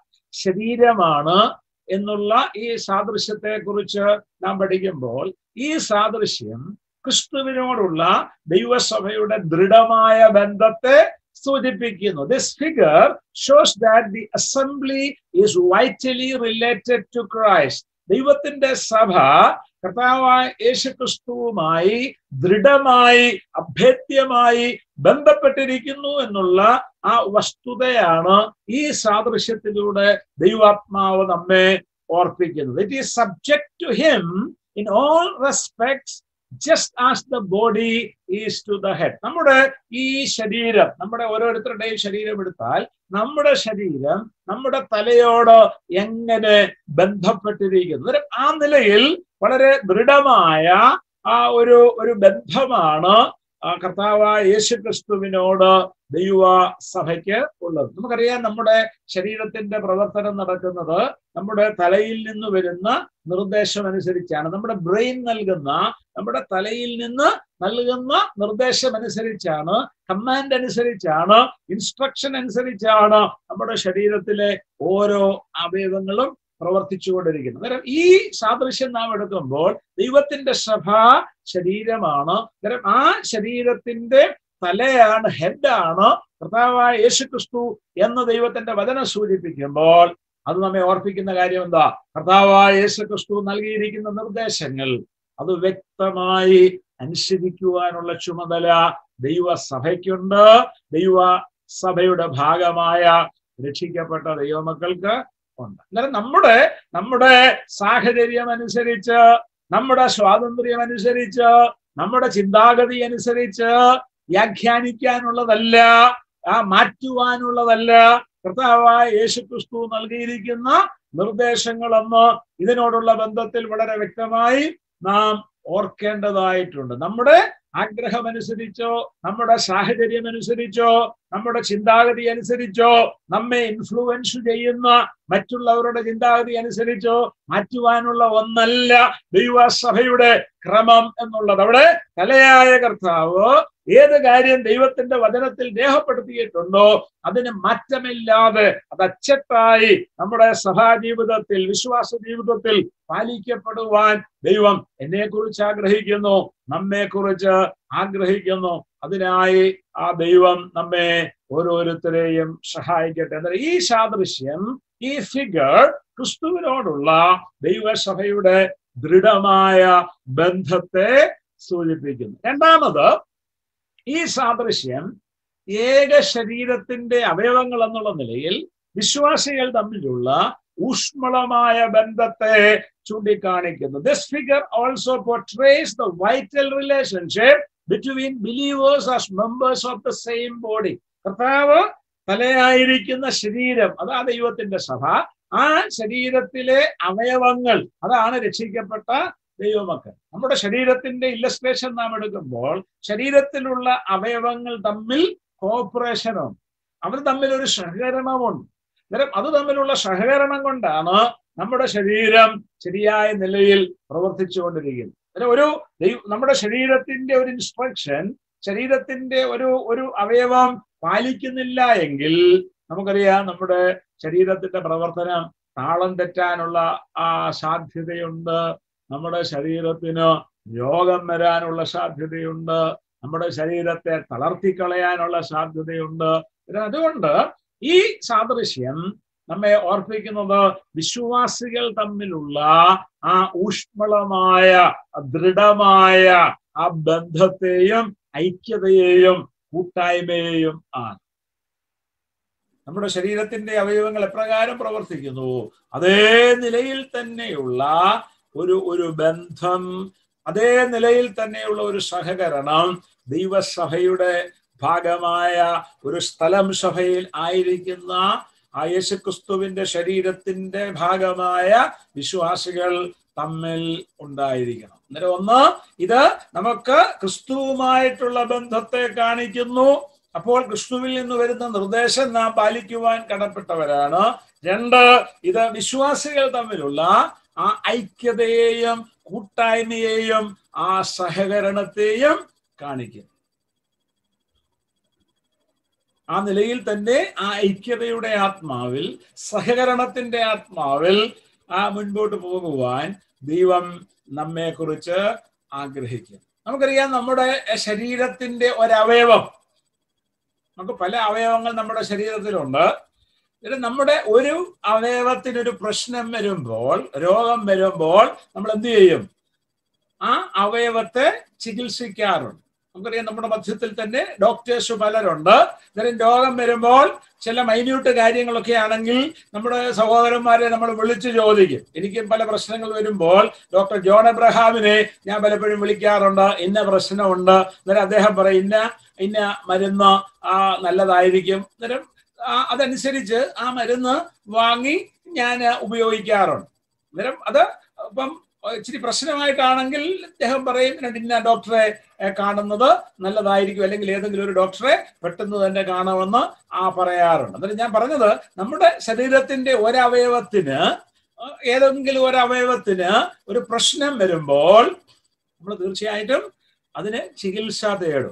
ശരീരമാണ് എന്നുള്ള ഈ സാദൃശ്യത്തെ കുറിച്ച് നാം പഠിക്കുമ്പോൾ ഈ സാദൃശ്യം ക്രിസ്തുവിനോടുള്ള ദൈവസഭയുടെ ദൃഢമായ ബന്ധത്തെ സൂചിപ്പിക്കുന്നു. This figure shows that the assembly is vitally related to Christ. ദൈവത്തിന്റെ സഭ കർത്താവായ യേശുക്രിസ്തുവുമായി ദൃഢമായി അഭേദ്യമായി ബന്ധപ്പെട്ടിരിക്കുന്നു എന്നുള്ള ആ വസ്തുതയാണ് ഈ സാദൃശ്യത്തിലൂടെ ദൈവാത്മാവ് നമ്മെ ഓർപ്പിക്കുന്നത്. It is subject to him in all respects just as the body is to the head. നമ്മുടെ ഈ ശരീരം, നമ്മുടെ ഓരോരുത്തരുടെയും ശരീരം എടുത്താൽ നമ്മുടെ ശരീരം നമ്മുടെ തലയോട് എങ്ങനെ ബന്ധപ്പെട്ടിരിക്കുന്നു. ആ നിലയിൽ വളരെ ദൃഢമായ ആ ഒരു ബന്ധമാണ് കർത്താവായ യേശുക്രിസ്തുവിനോട് ദൈവ സഭയ്ക്ക് ഉള്ളത്. നമുക്കറിയാം, നമ്മുടെ ശരീരത്തിന്റെ പ്രവർത്തനം നടക്കുന്നത് നമ്മുടെ തലയിൽ നിന്ന് വരുന്ന നിർദ്ദേശം അനുസരിച്ചാണ്. നമ്മുടെ ബ്രെയിൻ നൽകുന്ന, നമ്മുടെ തലയിൽ നിന്ന് നൽകുന്ന നിർദ്ദേശം അനുസരിച്ചാണ്, കമാൻഡ് അനുസരിച്ചാണ്, ഇൻസ്ട്രക്ഷൻ അനുസരിച്ചാണ് നമ്മുടെ ശരീരത്തിലെ ഓരോ അവയവങ്ങളും പ്രവർത്തിച്ചുകൊണ്ടിരിക്കുന്നത്. അന്നേരം ഈ സാദൃശ്യം നാം എടുക്കുമ്പോൾ ദൈവത്തിന്റെ സഭ ശരീരമാണ്. അന്നേരം ആ ശരീരത്തിന്റെ തലയാണ്, ഹെഡാണ് കർത്താവായ യേശുക്രിസ്തു എന്ന് ദൈവത്തിന്റെ വചനം സൂചിപ്പിക്കുമ്പോൾ അത് നമ്മെ ഓർപ്പിക്കുന്ന കാര്യം എന്താ? കർത്താവായ യേശുക്രിസ്തു നൽകിയിരിക്കുന്ന നിർദ്ദേശങ്ങൾ അത് വ്യക്തമായി അനുസരിക്കുവാനുള്ള ചുമതല ദൈവസഭയ്ക്കുണ്ട്. ദൈവസഭയുടെ ഭാഗമായ രക്ഷിക്കപ്പെട്ട ദൈവമക്കൾക്ക് ഉണ്ട്. അന്നേരം നമ്മുടെ സാഹചര്യം അനുസരിച്ച്, നമ്മുടെ സ്വാതന്ത്ര്യം അനുസരിച്ച്, നമ്മുടെ ചിന്താഗതി അനുസരിച്ച് വ്യാഖ്യാനിക്കാനുള്ളതല്ല, മാറ്റുവാനുള്ളതല്ല കർത്താവായ യേശുക്രിസ്തു നൽകിയിരിക്കുന്ന നിർദ്ദേശങ്ങളെന്ന് ഇതിനോടുള്ള ബന്ധത്തിൽ വളരെ വ്യക്തമായി നാം ഓർക്കേണ്ടതായിട്ടുണ്ട്. നമ്മുടെ ആഗ്രഹമനുസരിച്ചോ നമ്മുടെ സാഹചര്യം അനുസരിച്ചോ നമ്മുടെ ചിന്താഗതി അനുസരിച്ചോ നമ്മെ ഇൻഫ്ലുവൻസ് ചെയ്യുന്ന മറ്റുള്ളവരുടെ ചിന്താഗതി അനുസരിച്ചോ മാറ്റുവാനുള്ള ഒന്നല്ല ദൈവസഭയുടെ ക്രമം എന്നുള്ളത്. അവിടെ തലയായ കർത്താവ് ഏത് കാര്യം ദൈവത്തിന്റെ വചനത്തിൽ രേഖപ്പെടുത്തിയിട്ടുണ്ടോ അതിന് മാറ്റമില്ലാതെ അത് അച്ചട്ടായി നമ്മുടെ സഭാജീവിതത്തിൽ വിശ്വാസ ജീവിതത്തിൽ പാലിക്കപ്പെടുവാൻ ദൈവം എന്നെക്കുറിച്ച് ആഗ്രഹിക്കുന്നു, നമ്മെക്കുറിച്ച് ആഗ്രഹിക്കുന്നു. അതിനായി ആ ദൈവം നമ്മെ ഓരോരുത്തരെയും സഹായിക്കട്ടെ. എന്നാൽ ഈ സാദൃശ്യം, ഈ ഫിഗർ ക്രിസ്തുവിനോടുള്ള ദൈവസഭയുടെ ദൃഢമായ ബന്ധത്തെ സൂചിപ്പിക്കുന്നു. രണ്ടാമത്, ഈ സാദൃശ്യം ഏക ശരീരത്തിന്റെ അവയവങ്ങൾ എന്നുള്ള നിലയിൽ വിശ്വാസികൾ തമ്മിലുള്ള ഊഷ്മളമായ ബന്ധത്തെ ചൂണ്ടിക്കാണിക്കുന്നു. This figure also portrays the vital relationship between believers as members of the same body. കർത്താവ് തലയായിരിക്കുന്ന ശരീരം, അതാ ദൈവത്തിന്റെ സഭ. ആ ശരീരത്തിലെ അവയവങ്ങൾ, അതാണ് രക്ഷിക്കപ്പെട്ട ദൈവമക്കൾ. നമ്മുടെ ശരീരത്തിന്റെ ഇല്ലസ്ട്രേഷൻ നാം എടുക്കുമ്പോൾ ശരീരത്തിലുള്ള അവയവങ്ങൾ തമ്മിൽ കോപ്പറേഷനുണ്ട്, അവർ തമ്മിൽ ഒരു സഹകരണമുണ്ട്. അത് തമ്മിലുള്ള സഹകരണം കൊണ്ടാണ് നമ്മുടെ ശരീരം ശരിയായ നിലയിൽ പ്രവർത്തിച്ചുകൊണ്ടിരിക്കുന്നത്. നമ്മുടെ ശരീരത്തിന്റെ ഒരു ഇൻസ്ട്രക്ഷൻ, ശരീരത്തിന്റെ ഒരു അവയവം പാലിക്കുന്നില്ല എങ്കിൽ നമുക്കറിയാം നമ്മുടെ ശരീരത്തിന്റെ പ്രവർത്തനം താളം തെറ്റാനുള്ള സാധ്യതയുണ്ട്. നമ്മുടെ ശരീരത്തിന് രോഗം വരാനുള്ള സാധ്യതയുണ്ട്. നമ്മുടെ ശരീരത്തെ തളർത്തിക്കളയാനുള്ള സാധ്യതയുണ്ട്. അതുകൊണ്ട് ഈ സാദൃശ്യം നമ്മെ ഓർപ്പിക്കുന്നത് വിശ്വാസികൾ തമ്മിലുള്ള ആ ഊഷ്മളമായ ദൃഢമായ ആ ബന്ധത്തെയും ഐക്യതയെയും കൂട്ടായ്മയെയും ആണ്. നമ്മുടെ ശരീരത്തിന്റെ അവയവങ്ങൾ എപ്രകാരം പ്രവർത്തിക്കുന്നു അതേ നിലയിൽ തന്നെയുള്ള ഒരു ബന്ധം, അതേ നിലയിൽ തന്നെയുള്ള ഒരു സഹകരണം ദൈവസഭയുടെ ഭാഗമായ ഒരു സ്ഥലം സഭയിൽ ആയിരിക്കുന്ന ആ യേശുക്രിസ്തുവിന്റെ ശരീരത്തിന്റെ ഭാഗമായ വിശ്വാസികൾ തമ്മിൽ ഉണ്ടായിരിക്കണം. അന്നേരം ഒന്ന്, ഇത് നമുക്ക് ക്രിസ്തുവുമായിട്ടുള്ള ബന്ധത്തെ കാണിക്കുന്നു. അപ്പോൾ ക്രിസ്തുവിൽ നിന്ന് വരുന്ന നിർദ്ദേശം നാം പാലിക്കുവാൻ കടപ്പെട്ടവരാണ്. രണ്ട്, ഇത് വിശ്വാസികൾ തമ്മിലുള്ള ആ ഐക്യതയെയും കൂട്ടായ്മയെയും ആ സഹകരണത്തെയും കാണിക്കുന്നു. ആ നിലയിൽ തന്നെ ആ ഐക്യതയുടെ ആത്മാവിൽ, സഹകരണത്തിന്റെ ആത്മാവിൽ മുൻപോട്ട് പോകുവാൻ ദൈവം നമ്മെ കുറിച്ച് ആഗ്രഹിക്കുന്നു. നമുക്കറിയാം, നമ്മുടെ ശരീരത്തിന്റെ ഒരവയവം, നമുക്ക് പല അവയവങ്ങൾ നമ്മുടെ ശരീരത്തിലുണ്ട്. നമ്മുടെ ഒരു അവയവത്തിനൊരു പ്രശ്നം വരുമ്പോൾ, രോഗം വരുമ്പോൾ നമ്മൾ എന്ത് ചെയ്യും? ആ അവയവത്തെ ചികിത്സിക്കാറുണ്ട്. നമുക്കറിയാം, നമ്മുടെ മധ്യത്തിൽ തന്നെ ഡോക്ടേഴ്സ് പലരുണ്ട്. രോഗം വരുമ്പോൾ ചില മൈന്യൂട്ട് കാര്യങ്ങളൊക്കെ ആണെങ്കിൽ നമ്മുടെ സഹോദരന്മാരെ നമ്മൾ വിളിച്ചു ചോദിക്കും. എനിക്ക് പല പ്രശ്നങ്ങൾ വരുമ്പോൾ ഡോക്ടർ ജോൺ എബ്രഹാമിനെ ഞാൻ പലപ്പോഴും വിളിക്കാറുണ്ട്. ഇന്ന പ്രശ്നമുണ്ട്, അന്നേരം അദ്ദേഹം പറയും ഇന്ന മരുന്ന് നല്ലതായിരിക്കും. അന്നേരം അതനുസരിച്ച് ആ മരുന്ന് വാങ്ങി ഞാൻ ഉപയോഗിക്കാറുണ്ട്. അന്നേരം അത് ഇപ്പം ഇച്ചിരി പ്രശ്നമായിട്ടാണെങ്കിൽ അദ്ദേഹം പറയും ഇന്ന ഡോക്ടറെ കാണുന്നത് നല്ലതായിരിക്കും, അല്ലെങ്കിൽ ഏതെങ്കിലും ഒരു ഡോക്ടറെ പെട്ടെന്ന് തന്നെ കാണുമെന്ന് പറയാറുണ്ട്. അന്നേരം ഞാൻ പറഞ്ഞത്, നമ്മുടെ ശരീരത്തിന്റെ ഒരവയവത്തിന്, ഏതെങ്കിലും ഒരവയവത്തിന് ഒരു പ്രശ്നം വരുമ്പോൾ നമ്മൾ തീർച്ചയായിട്ടും അതിന് ചികിത്സ തേടും.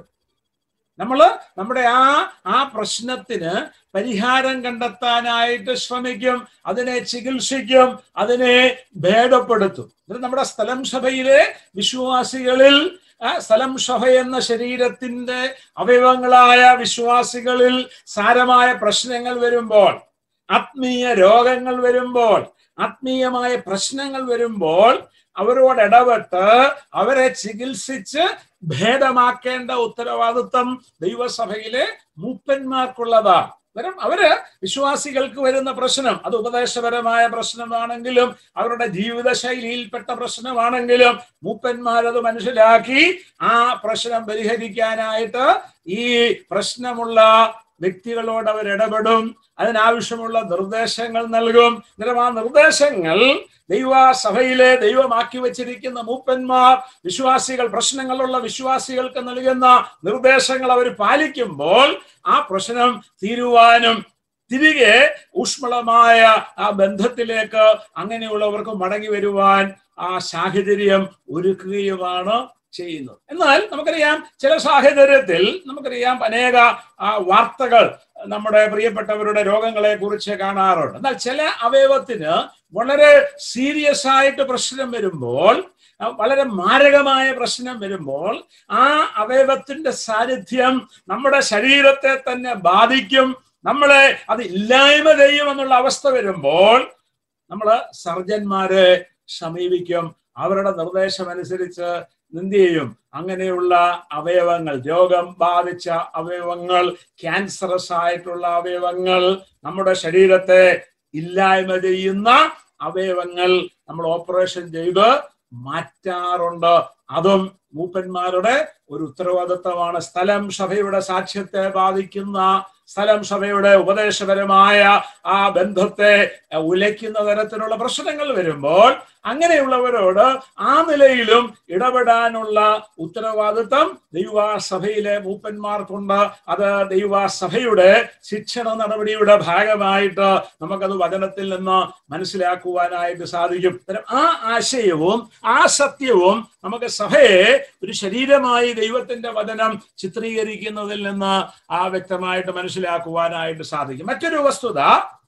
നമ്മുടെ ആ പ്രശ്നത്തിന് പരിഹാരം കണ്ടെത്താനായിട്ട് ശ്രമിക്കും, അതിനെ ചികിത്സിക്കും, അതിനെ ഭേദപ്പെടുത്തും. നമ്മുടെ സ്ഥലം സഭയിലെ വിശ്വാസികളിൽ, സ്ഥലം സഭ എന്ന ശരീരത്തിന്റെ അവയവങ്ങളായ വിശ്വാസികളിൽ സാരമായ പ്രശ്നങ്ങൾ വരുമ്പോൾ, ആത്മീയ രോഗങ്ങൾ വരുമ്പോൾ, ആത്മീയമായ പ്രശ്നങ്ങൾ വരുമ്പോൾ അവരോട് ഇടപെട്ട് അവരെ ചികിത്സിച്ച് ഭേദമാക്കേണ്ട ഉത്തരവാദിത്വം ദൈവസഭയിലെ മൂപ്പന്മാർക്കുള്ളതാണ്. അവര് വിശ്വാസികൾക്ക് വരുന്ന പ്രശ്നം, അത് ഉപദേശപരമായ പ്രശ്നമാണെങ്കിലും അവരുടെ ജീവിത ശൈലിയിൽപ്പെട്ട പ്രശ്നമാണെങ്കിലും മൂപ്പന്മാരത് മനസ്സിലാക്കി ആ പ്രശ്നം പരിഹരിക്കാനായിട്ട് ഈ പ്രശ്നമുള്ള വ്യക്തികളോട് അവർ ഇടപെടും, അതിനാവശ്യമുള്ള നിർദ്ദേശങ്ങൾ നൽകും. അന്നേരം ആ നിർദ്ദേശങ്ങൾ ദൈവസഭയിലെ ദൈവമാക്കി വെച്ചിരിക്കുന്ന മൂപ്പന്മാർ വിശ്വാസികൾ, പ്രശ്നങ്ങളുള്ള വിശ്വാസികൾക്ക് നൽകുന്ന നിർദ്ദേശങ്ങൾ അവർ പാലിക്കുമ്പോൾ ആ പ്രശ്നം തീരുവാനും തിരികെ ഊഷ്മളമായ ആ ബന്ധത്തിലേക്ക് അങ്ങനെയുള്ളവർക്ക് മടങ്ങി വരുവാൻ ആ സാഹചര്യം ഒരുക്കുകയുമാണ് ചെയ്യുന്നത്. എന്നാൽ നമുക്കറിയാം, ചില സാഹചര്യത്തിൽ നമുക്കറിയാം അനേക വാർത്തകൾ നമ്മുടെ പ്രിയപ്പെട്ടവരുടെ രോഗങ്ങളെ കുറിച്ച് കാണാറുണ്ട്. എന്നാൽ ചില അവയവത്തിന് വളരെ സീരിയസ് ആയിട്ട് പ്രശ്നം വരുമ്പോൾ, വളരെ മാരകമായ പ്രശ്നം വരുമ്പോൾ ആ അവയവത്തിന്റെ സാന്നിധ്യം നമ്മുടെ ശരീരത്തെ തന്നെ ബാധിക്കും, നമ്മളെ അത് ഇല്ലായ്മ ചെയ്യും എന്നുള്ള അവസ്ഥ വരുമ്പോൾ നമ്മൾ സർജന്മാരെ സമീപിക്കും. അവരുടെ നിർദ്ദേശം അനുസരിച്ച് എന്ത് ചെയ്യും? അങ്ങനെയുള്ള അവയവങ്ങൾ, രോഗം ബാധിച്ച അവയവങ്ങൾ, ക്യാൻസറസ് ആയിട്ടുള്ള അവയവങ്ങൾ, നമ്മുടെ ശരീരത്തെ ഇല്ലായ്മ ചെയ്യുന്ന അവയവങ്ങൾ നമ്മൾ ഓപ്പറേഷൻ ചെയ്ത് മാറ്റാറുണ്ട്. അതും മൂപ്പന്മാരുടെ ഒരു ഉത്തരവാദിത്തമാണ്. സ്ഥലം സഭയുടെ സാക്ഷ്യത്തെ ബാധിക്കുന്ന, സ്ഥലം സഭയുടെ ഉപദേശപരമായ ആ ബന്ധത്തെ ഉലയ്ക്കുന്ന തരത്തിലുള്ള പ്രശ്നങ്ങൾ വരുമ്പോൾ അങ്ങനെയുള്ളവരോട് ആ നിലയിലും ഇടപെടാനുള്ള ഉത്തരവാദിത്തം ദൈവസഭയിലെ മൂപ്പന്മാർക്കുണ്ട്. അത് ദൈവസഭയുടെ ശിക്ഷണ നടപടിയുടെ ഭാഗമായിട്ട് നമുക്കത് വചനത്തിൽ നിന്ന് മനസ്സിലാക്കുവാനായിട്ട് സാധിക്കും. ആ ആശയവും ആ സത്യവും നമുക്ക് സഭയെ ഒരു ശരീരമായി ദൈവത്തിന്റെ വചനം ചിത്രീകരിക്കുന്നതിൽ നിന്ന് വ്യക്തമായിട്ട് മനസ്സിലാക്കുവാനായിട്ട് സാധിക്കും. മറ്റൊരു വസ്തുത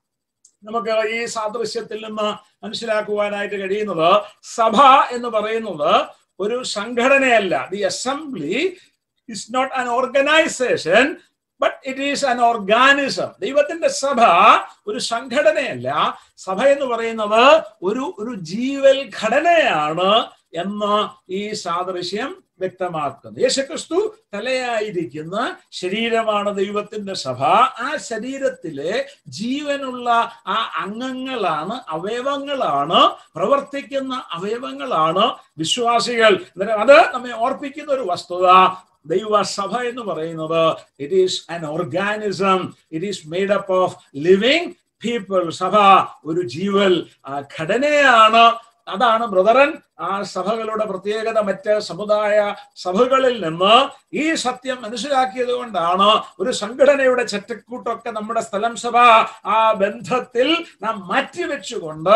നമുക്ക് ഈ സാദൃശ്യത്തിൽ നിന്ന് മനസ്സിലാക്കുവാനായിട്ട് കഴിയുന്നത്, സഭ എന്ന് പറയുന്നത് ഒരു സംഘടനയല്ല. The assembly is not an organisation, but it is an organism. ദൈവത്തിന്റെ സഭ ഒരു സംഘടനയല്ല. സഭ എന്ന് പറയുന്നത് ഒരു ജീവൽ ഘടനയാണ് എന്ന് ഈ സാദൃശ്യം വ്യക്തമാക്കുന്നു. യേശുക്രിസ്തു തലയായിരിക്കുന്ന ശരീരമാണ് ദൈവത്തിന്റെ സഭ. ആ ശരീരത്തിലെ ജീവനുള്ള ആ അംഗങ്ങളാണ്, അവയവങ്ങളാണ്, പ്രവർത്തിക്കുന്ന അവയവങ്ങളാണ് വിശ്വാസികൾ. അത് നമ്മെ ഓർപ്പിക്കുന്ന ഒരു വസ്തുത, ദൈവസഭ എന്ന് പറയുന്നത് it is an organism, it is made up of living people. സഭ ഒരു ജീവൽ ഘടനയാണ്. അതാണ് ബ്രദറൻ ആ സഭകളുടെ പ്രത്യേകത. മറ്റ് സമുദായ സഭകളിൽ നിന്ന് ഈ സത്യം മനസ്സിലാക്കിയത് കൊണ്ടാണ് ഒരു സംഘടനയുടെ ചട്ടക്കൂട്ടൊക്കെ നമ്മുടെ സ്ഥലം സഭ ആ ബന്ധത്തിൽ നാം മാറ്റിവെച്ചുകൊണ്ട്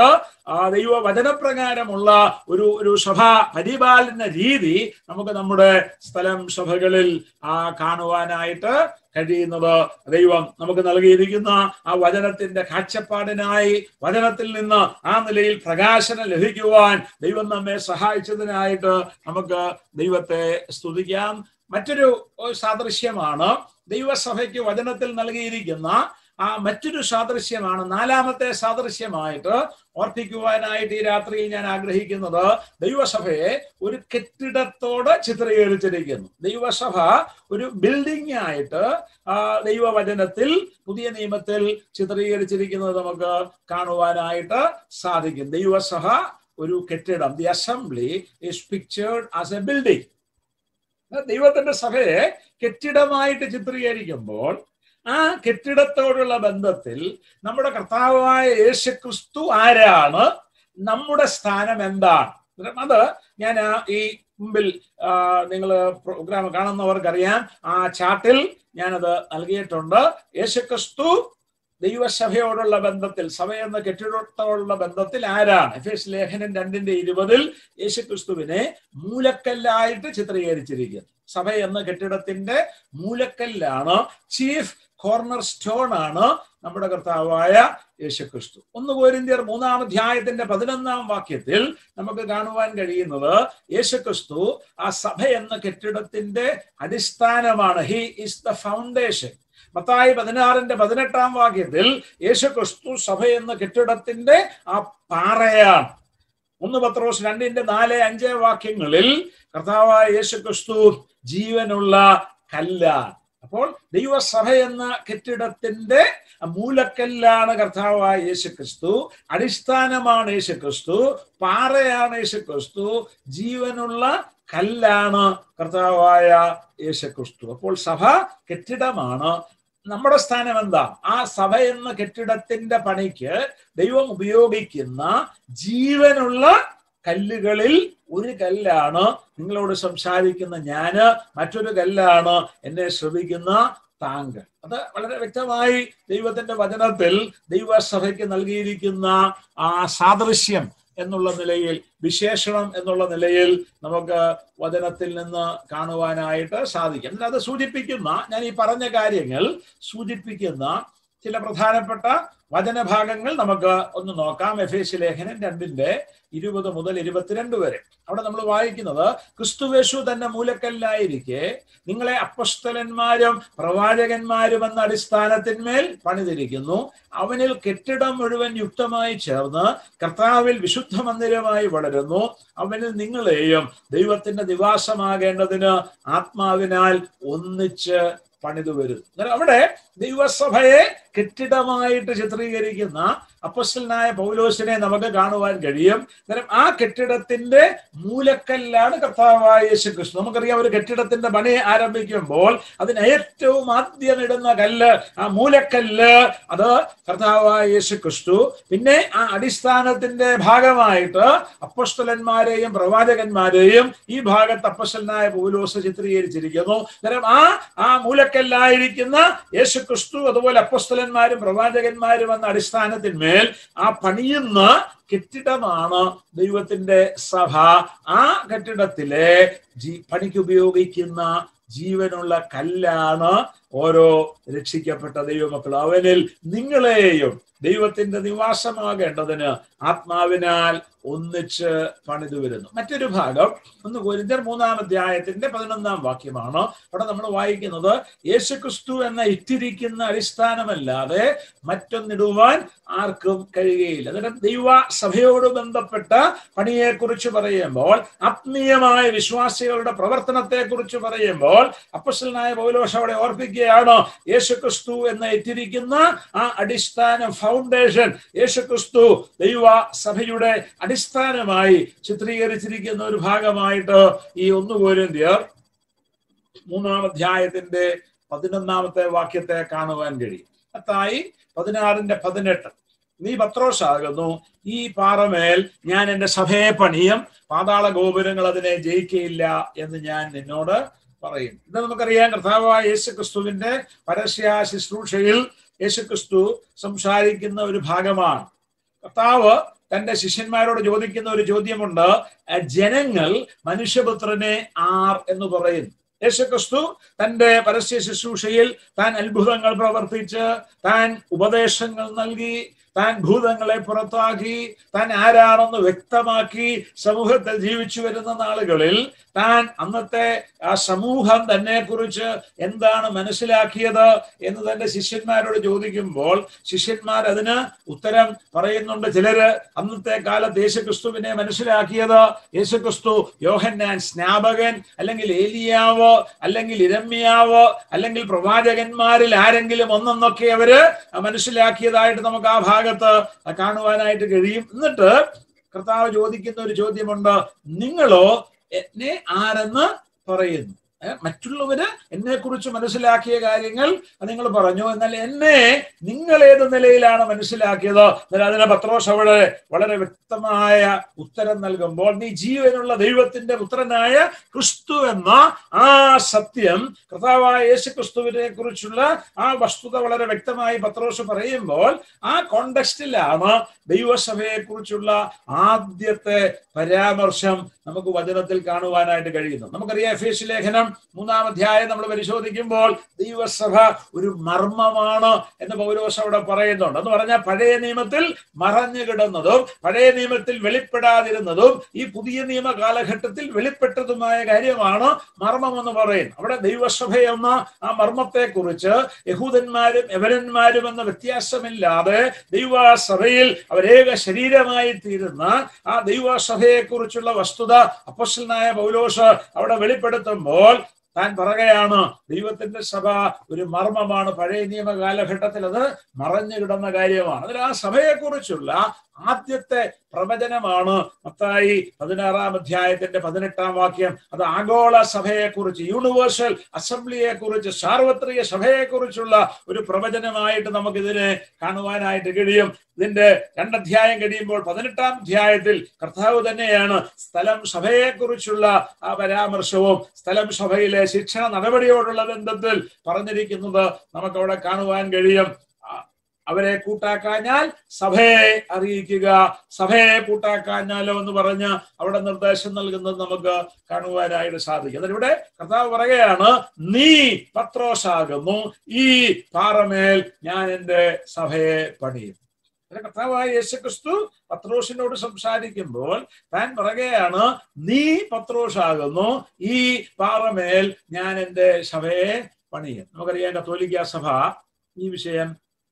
ദൈവവചനപ്രകാരമുള്ള ഒരു സഭാ പരിപാലന രീതി നമുക്ക് നമ്മുടെ സ്ഥലം സഭകളിൽ കാണുവാനായിട്ട് കഴിയുന്നത്. ദൈവം നമുക്ക് നൽകിയിരിക്കുന്ന ആ വചനത്തിന്റെ കാഴ്ചപ്പാടിനായി വചനത്തിൽ നിന്ന് ആ നിലയിൽ പ്രകാശനം ലഭിക്കുവാൻ ദൈവം നമ്മെ സഹായിച്ചതിനായിട്ട് നമുക്ക് ദൈവത്തെ സ്തുതിക്കാം. മറ്റൊരു സാദൃശ്യമാണ് ദൈവസഭയ്ക്ക് വചനത്തിൽ നൽകിയിരിക്കുന്ന മറ്റൊരു സാദൃശ്യമാണ്, നാലാമത്തെ സാദൃശ്യമായിട്ട് ഓർപ്പിക്കുവാനായിട്ട് ഈ രാത്രിയിൽ ഞാൻ ആഗ്രഹിക്കുന്നത്, ദൈവസഭയെ ഒരു കെട്ടിടത്തോട് ചിത്രീകരിച്ചിരിക്കുന്നു. ദൈവസഭ ഒരു ബിൽഡിംഗ് ആയിട്ട് ദൈവവചനത്തിൽ പുതിയ നിയമത്തിൽ ചിത്രീകരിച്ചിരിക്കുന്നത് നമുക്ക് കാണുവാനായിട്ട് സാധിക്കും. ദൈവസഭ ഒരു കെട്ടിടം, the assembly is pictured as a building. ദൈവത്തിന്റെ സഭയെ കെട്ടിടമായിട്ട് ചിത്രീകരിക്കുമ്പോൾ ആ കെട്ടിടത്തോടുള്ള ബന്ധത്തിൽ നമ്മുടെ കർത്താവായ യേശുക്രിസ്തു ആരാണ്, നമ്മുടെ സ്ഥാനം എന്താണ്? അത് ഞാൻ ഈ മുമ്പിൽ നിങ്ങൾ പ്രോഗ്രാം കാണുന്നവർക്കറിയാം, ആ ചാർട്ടിൽ ഞാനത് നൽകിയിട്ടുണ്ട്. യേശുക്രിസ്തു ദൈവസഭയോടുള്ള ബന്ധത്തിൽ, സഭ എന്ന കെട്ടിടത്തോടുള്ള ബന്ധത്തിൽ ആരാണ്? എഫേസ്യ ലേഖനം 2:20 യേശുക്രിസ്തുവിനെ മൂലക്കല്ലായിട്ട് ചിത്രീകരിച്ചിരിക്കുന്നു. സഭ എന്ന കെട്ടിടത്തിന്റെ മൂലക്കല്ലാണ്, ചീഫ് കോർണർ സ്റ്റോൺ ആണ് നമ്മുടെ കർത്താവായ യേശുക്രിസ്തു. 1 കൊരിന്ത്യർ 3:11 നമുക്ക് കാണുവാൻ കഴിയുന്നത്, യേശുക്രിസ്തു ആ സഭ എന്ന കെട്ടിടത്തിന്റെ അടിസ്ഥാനമാണ്. He is the foundation. മത്തായി 16:18 യേശുക്രിസ്തു സഭ എന്ന കെട്ടിടത്തിന്റെ ആ പാറയാണ്. 1 പത്രോസ് 2:4-5 കർത്താവായ യേശുക്രിസ്തു ജീവനുള്ള കല്ലാണ്. അപ്പോൾ ദൈവസഭ എന്ന കെട്ടിടത്തിന്റെ മൂലക്കല്ലാണ് കർത്താവായ യേശുക്രിസ്തു, അടിസ്ഥാനമാണ് യേശുക്രിസ്തു, പാറയാണ് യേശുക്രിസ്തു, ജീവനുള്ള കല്ലാണ് കർത്താവായ യേശുക്രിസ്തു. അപ്പോൾ സഭ കെട്ടിടമാണ്. നമ്മുടെ സ്ഥാനം എന്താ? ആ സഭ എന്ന കെട്ടിടത്തിന്റെ പണിക്ക് ദൈവം ഉപയോഗിക്കുന്ന ജീവനുള്ള കല്ലുകളിൽ ഒരു കല്ലാണ് നിങ്ങളോട് സംസാരിക്കുന്ന ഞാന്, മറ്റൊരു കല്ലാണ് എന്നെ ശ്രമിക്കുന്ന താങ്കൾ. അത് വളരെ വ്യക്തമായി ദൈവത്തിന്റെ വചനത്തിൽ ദൈവസഭയ്ക്ക് നൽകിയിരിക്കുന്ന ആ സാദൃശ്യം എന്നുള്ള നിലയിൽ, വിശേഷണം എന്നുള്ള നിലയിൽ നമുക്ക് വചനത്തിൽ നിന്ന് കാണുവാനായിട്ട് സാധിക്കും. അത് സൂചിപ്പിക്കുന്ന, ഞാൻ ഈ പറഞ്ഞ കാര്യങ്ങൾ സൂചിപ്പിക്കുന്ന ചില പ്രധാനപ്പെട്ട വചനഭാഗങ്ങൾ നമുക്ക് ഒന്ന് നോക്കാം. എഫേസ്യ ലേഖനം 2:20 മുതൽ 22 വരെ. അവിടെ നമ്മൾ വായിക്കുന്നത്, ക്രിസ്തുവേശു തന്നെ മൂലക്കല്ലായിരിക്കെ നിങ്ങളെ അപ്പസ്തലന്മാരും പ്രവാചകന്മാരും എന്ന അടിസ്ഥാനത്തിന്മേൽ പണിതിരിക്കുന്നു. അവനിൽ കെട്ടിടം മുഴുവൻ യുക്തമായി ചേർന്ന് കർത്താവിൽ വിശുദ്ധ മന്ദിരമായി വളരുന്നു. അവനിൽ നിങ്ങളെയും ദൈവത്തിന്റെ നിവാസമാകേണ്ടതിന് ആത്മാവിനാൽ ഒന്നിച്ച് പണിതു വരുന്നു. അവിടെ ദൈവസഭയെ കെട്ടിടമായിട്ട് ചിത്രീകരിക്കുന്ന അപ്പോസ്തലനായ പൗലോസിനെ നമുക്ക് കാണുവാൻ കഴിയും. ആ കെട്ടിടത്തിന്റെ മൂലക്കല്ലാണ് കർത്താവായ യേശുക്രിസ്തു. നമുക്കറിയാം, ഒരു കെട്ടിടത്തിന്റെ പണി ആരംഭിക്കുമ്പോൾ അതിന് ഏറ്റവും ആദ്യം ഇടുന്ന കല്ല്, ആ മൂലക്കല്ല്, അത് കർത്താവായ യേശുക്രിസ്തു. പിന്നെ ആ അടിസ്ഥാനത്തിന്റെ ഭാഗമായിട്ട് അപ്പോസ്തലന്മാരെയും പ്രവാചകന്മാരെയും ഈ ഭാഗത്ത് അപ്പോസ്തലനായ പൗലോസ് ചിത്രീകരിച്ചിരിക്കുന്നു. ആ മൂലക്കല്ലായിരിക്കുന്ന യേശുക്രിസ്തു, അതുപോലെ അപ്പോസ്തലന്മാരും പ്രവാചകന്മാരും എന്ന അടിസ്ഥാനത്തിന്മേൽ ആ പണിയുന്ന കെട്ടിടമാണ് ദൈവത്തിന്റെ സഭ. ആ കെട്ടിടത്തിലെ പണിക്ക് ഉപയോഗിക്കുന്ന ജീവനുള്ള കല്ലാണ് ഓരോ രക്ഷിക്കപ്പെട്ട ദൈവമക്കൾ. അവനിൽ നിങ്ങളെയും ദൈവത്തിന്റെ നിവാസമാകേണ്ടതിന് ആത്മാവിനാൽ ഒന്നിച്ച് പണിതു വരുന്നു. മറ്റൊരു ഭാഗം 1 കൊരിന്ത്യർ 3-ാം വാക്യമാണ്. അവിടെ നമ്മൾ വായിക്കുന്നത്, യേശുക്രിസ്തു എന്ന ഇട്ടിരിക്കുന്ന അടിസ്ഥാനമല്ലാതെ മറ്റൊന്നിടുവാൻ ആർക്കും കഴിയുകയില്ല. അന്നേരം ദൈവ സഭയോട് ബന്ധപ്പെട്ട പണിയെക്കുറിച്ച് പറയുമ്പോൾ, ആത്മീയമായ വിശ്വാസികളുടെ പ്രവർത്തനത്തെ കുറിച്ച് പറയുമ്പോൾ അപ്പോസ്തലനായ പൗലോസ് അവിടെ ഓർപ്പിക്കുകയാണ്, യേശുക്രിസ്തു എന്ന ഇട്ടിരിക്കുന്ന ആ അടിസ്ഥാന ഫൗണ്ടേഷൻ, യേശുക്രിസ്തു ദൈവ സഭയുടെ അടിസ്ഥാനമായി ചിത്രീകരിച്ചിരിക്കുന്ന ഒരു ഭാഗമായിട്ട് ഈ 1 കൊരിന്ത്യർ 3-ാം വാക്യത്തെ കാണുവാൻ കഴിയും. മത്തായി 16:18, നീ പത്രോസാകുന്നു, ഈ പാറമേൽ ഞാൻ എന്റെ സഭയെ പണിയും, പാതാള ഗോപുരങ്ങൾ അതിനെ ജയിക്കയില്ല എന്ന് ഞാൻ നിന്നോട് പറയും. ഇത് നമുക്കറിയാം, കർത്താവായ യേശുക്രിസ്തുവിന്റെ പരസ്യ ശുശ്രൂഷയിൽ യേശുക്രിസ്തു സംസാരിക്കുന്ന ഒരു ഭാഗമാണ്. കർത്താവ് തന്റെ ശിഷ്യന്മാരോട് ചോദിക്കുന്ന ഒരു ചോദ്യമുണ്ട്, ജനങ്ങൾ മനുഷ്യപുത്രനെ ആർ എന്ന് പറയുന്നു. യേശുക്രിസ്തു തന്റെ പരസ്യ ശുശ്രൂഷയിൽ താൻ അത്ഭുതങ്ങൾ പ്രവർത്തിച്ച്, താൻ ഉപദേശങ്ങൾ നൽകി, താൻ ഭൂതങ്ങളെ പുറത്താക്കി, താൻ ആരാണെന്ന് വ്യക്തമാക്കി സമൂഹത്തിൽ ജീവിച്ചു വരുന്ന നാളുകളിൽ താൻ അന്നത്തെ ആ സമൂഹം തന്നെ കുറിച്ച് എന്താണ് മനസ്സിലാക്കിയത് എന്ന് തന്റെ ശിഷ്യന്മാരോട് ചോദിക്കുമ്പോൾ ശിഷ്യന്മാർ അതിന് ഉത്തരം പറയുന്നുണ്ട്. ചിലര് അന്നത്തെ കാലത്ത് യേശുക്രിസ്തുവിനെ മനസ്സിലാക്കിയത് യേശുക്രിസ്തു യോഹന്നാൻ സ്നാപകൻ, അല്ലെങ്കിൽ ഏലിയാവ്, അല്ലെങ്കിൽ ഇരമ്യാവ്, അല്ലെങ്കിൽ പ്രവാചകന്മാരിൽ ആരെങ്കിലും ഒന്നെന്നൊക്കെ അവര് മനസ്സിലാക്കിയതായിട്ട് നമുക്ക് ആ ഭാഗത്ത് കാണുവാനായിട്ട് കഴിയും. എന്നിട്ട് കർത്താവ് ചോദിക്കുന്ന ഒരു ചോദ്യമുണ്ട്, നിങ്ങളോ എന്നെ ആരെന്ന് പറയുന്നു? മറ്റുള്ളവര് എന്നെ കുറിച്ച് മനസ്സിലാക്കിയ കാര്യങ്ങൾ നിങ്ങൾ പറഞ്ഞു, എന്നാൽ എന്നെ നിങ്ങൾ ഏത് നിലയിലാണ് മനസ്സിലാക്കിയത്? എന്നാൽ അതിന് പത്രോസ് അവിടെ വളരെ വ്യക്തമായ ഉത്തരം നൽകുമ്പോൾ, നീ ജീവനുള്ള ദൈവത്തിന്റെ പുത്രനായ ക്രിസ്തു എന്ന ആ സത്യം, കർത്താവായ യേശു ക്രിസ്തുവിനെ കുറിച്ചുള്ള ആ വസ്തുത വളരെ വ്യക്തമായി പത്രോസ് പറയുമ്പോൾ ആ കോണ്ടെക്സ്റ്റിലാണ് ദൈവസഭയെ കുറിച്ചുള്ള ആദ്യത്തെ പരാമർശം നമുക്ക് വചനത്തിൽ കാണുവാനായിട്ട് കഴിയുന്നു. നമുക്കറിയാം, എഫേസ്യ ലേഖനം 3-ാം അധ്യായം നമ്മൾ പരിശോധിക്കുമ്പോൾ ദൈവസഭ ഒരു മർമ്മമാണ് എന്ന് പൗലോസ് അവിടെ പറയുന്നുണ്ട്. എന്ന് പറഞ്ഞാൽ പഴയ നിയമത്തിൽ മറഞ്ഞു കിടന്നതും പഴയ നിയമത്തിൽ വെളിപ്പെടാതിരുന്നതും ഈ പുതിയ നിയമ കാലഘട്ടത്തിൽ വെളിപ്പെട്ടതുമായ കാര്യമാണ് മർമ്മം എന്ന് പറയുന്നത്. അവിടെ ദൈവസഭയെന്ന ആ മർമ്മത്തെ കുറിച്ച് യഹൂദന്മാരും യവനന്മാരും എന്ന വ്യത്യാസമില്ലാതെ ദൈവസഭയിൽ അവരേക ശരീരമായി തീരുന്ന ആ ദൈവസഭയെ കുറിച്ചുള്ള വസ്തുത അപ്പോസ്തലനായ പൗലോസ് അവിടെ വെളിപ്പെടുത്തുമ്പോൾ താൻ പറയുകയാണ് ദൈവത്തിന്റെ സഭ ഒരു മർമ്മമാണ്. പഴയ നിയമ കാലഘട്ടത്തിൽ അത് മറഞ്ഞു കിടന്ന കാര്യമാണ്. അതിൽ ആ സഭയെക്കുറിച്ചുള്ള ആദ്യത്തെ പ്രവചനമാണ് മത്തായി 16-ാം അധ്യായത്തിന്റെ 18-ാം വാക്യം. അത് ആഗോള സഭയെക്കുറിച്ച്, യൂണിവേഴ്സൽ അസംബ്ലിയെ കുറിച്ച്, സാർവത്രിക സഭയെക്കുറിച്ചുള്ള ഒരു പ്രവചനമായിട്ട് നമുക്കിതിനെ കാണുവാനായിട്ട് കഴിയും. ഇതിന്റെ 2 അധ്യായം കഴിയുമ്പോൾ 18-ാം അധ്യായത്തിൽ കർത്താവ് തന്നെയാണ് സ്ഥലം സഭയെക്കുറിച്ചുള്ള ആ പരാമർശവും സ്ഥലം സഭയിലെ ശിക്ഷണ നടപടിയോടുള്ള ബന്ധത്തിൽ പറഞ്ഞിരിക്കുന്നത് നമുക്കവിടെ കാണുവാൻ കഴിയും. അവരെ കൂട്ടാക്കാഞ്ഞാൽ സഭയെ അറിയിക്കുക, സഭയെ കൂട്ടാക്കാഞ്ഞാലോ എന്ന് പറഞ്ഞ് അവിടെ നിർദ്ദേശം നൽകുന്നത് നമുക്ക് കാണുവാനായിട്ട് സാധിക്കും. അതിലൂടെ കർത്താവ് പറയുകയാണ്, നീ പത്രോസാകുന്നു, ഈ പാറമേൽ ഞാൻ എൻ്റെ സഭയെ പണിയും. കർത്താവായ യേശുക്രിസ്തു പത്രോസിനോട് സംസാരിക്കുമ്പോൾ താൻ പറയുകയാണ്, നീ പത്രോസാകുന്നു, ഈ പാറമേൽ ഞാൻ എൻ്റെ സഭയെ പണിയും. നമുക്കറിയാം കത്തോലിക്ക സഭ ഈ വിഷയം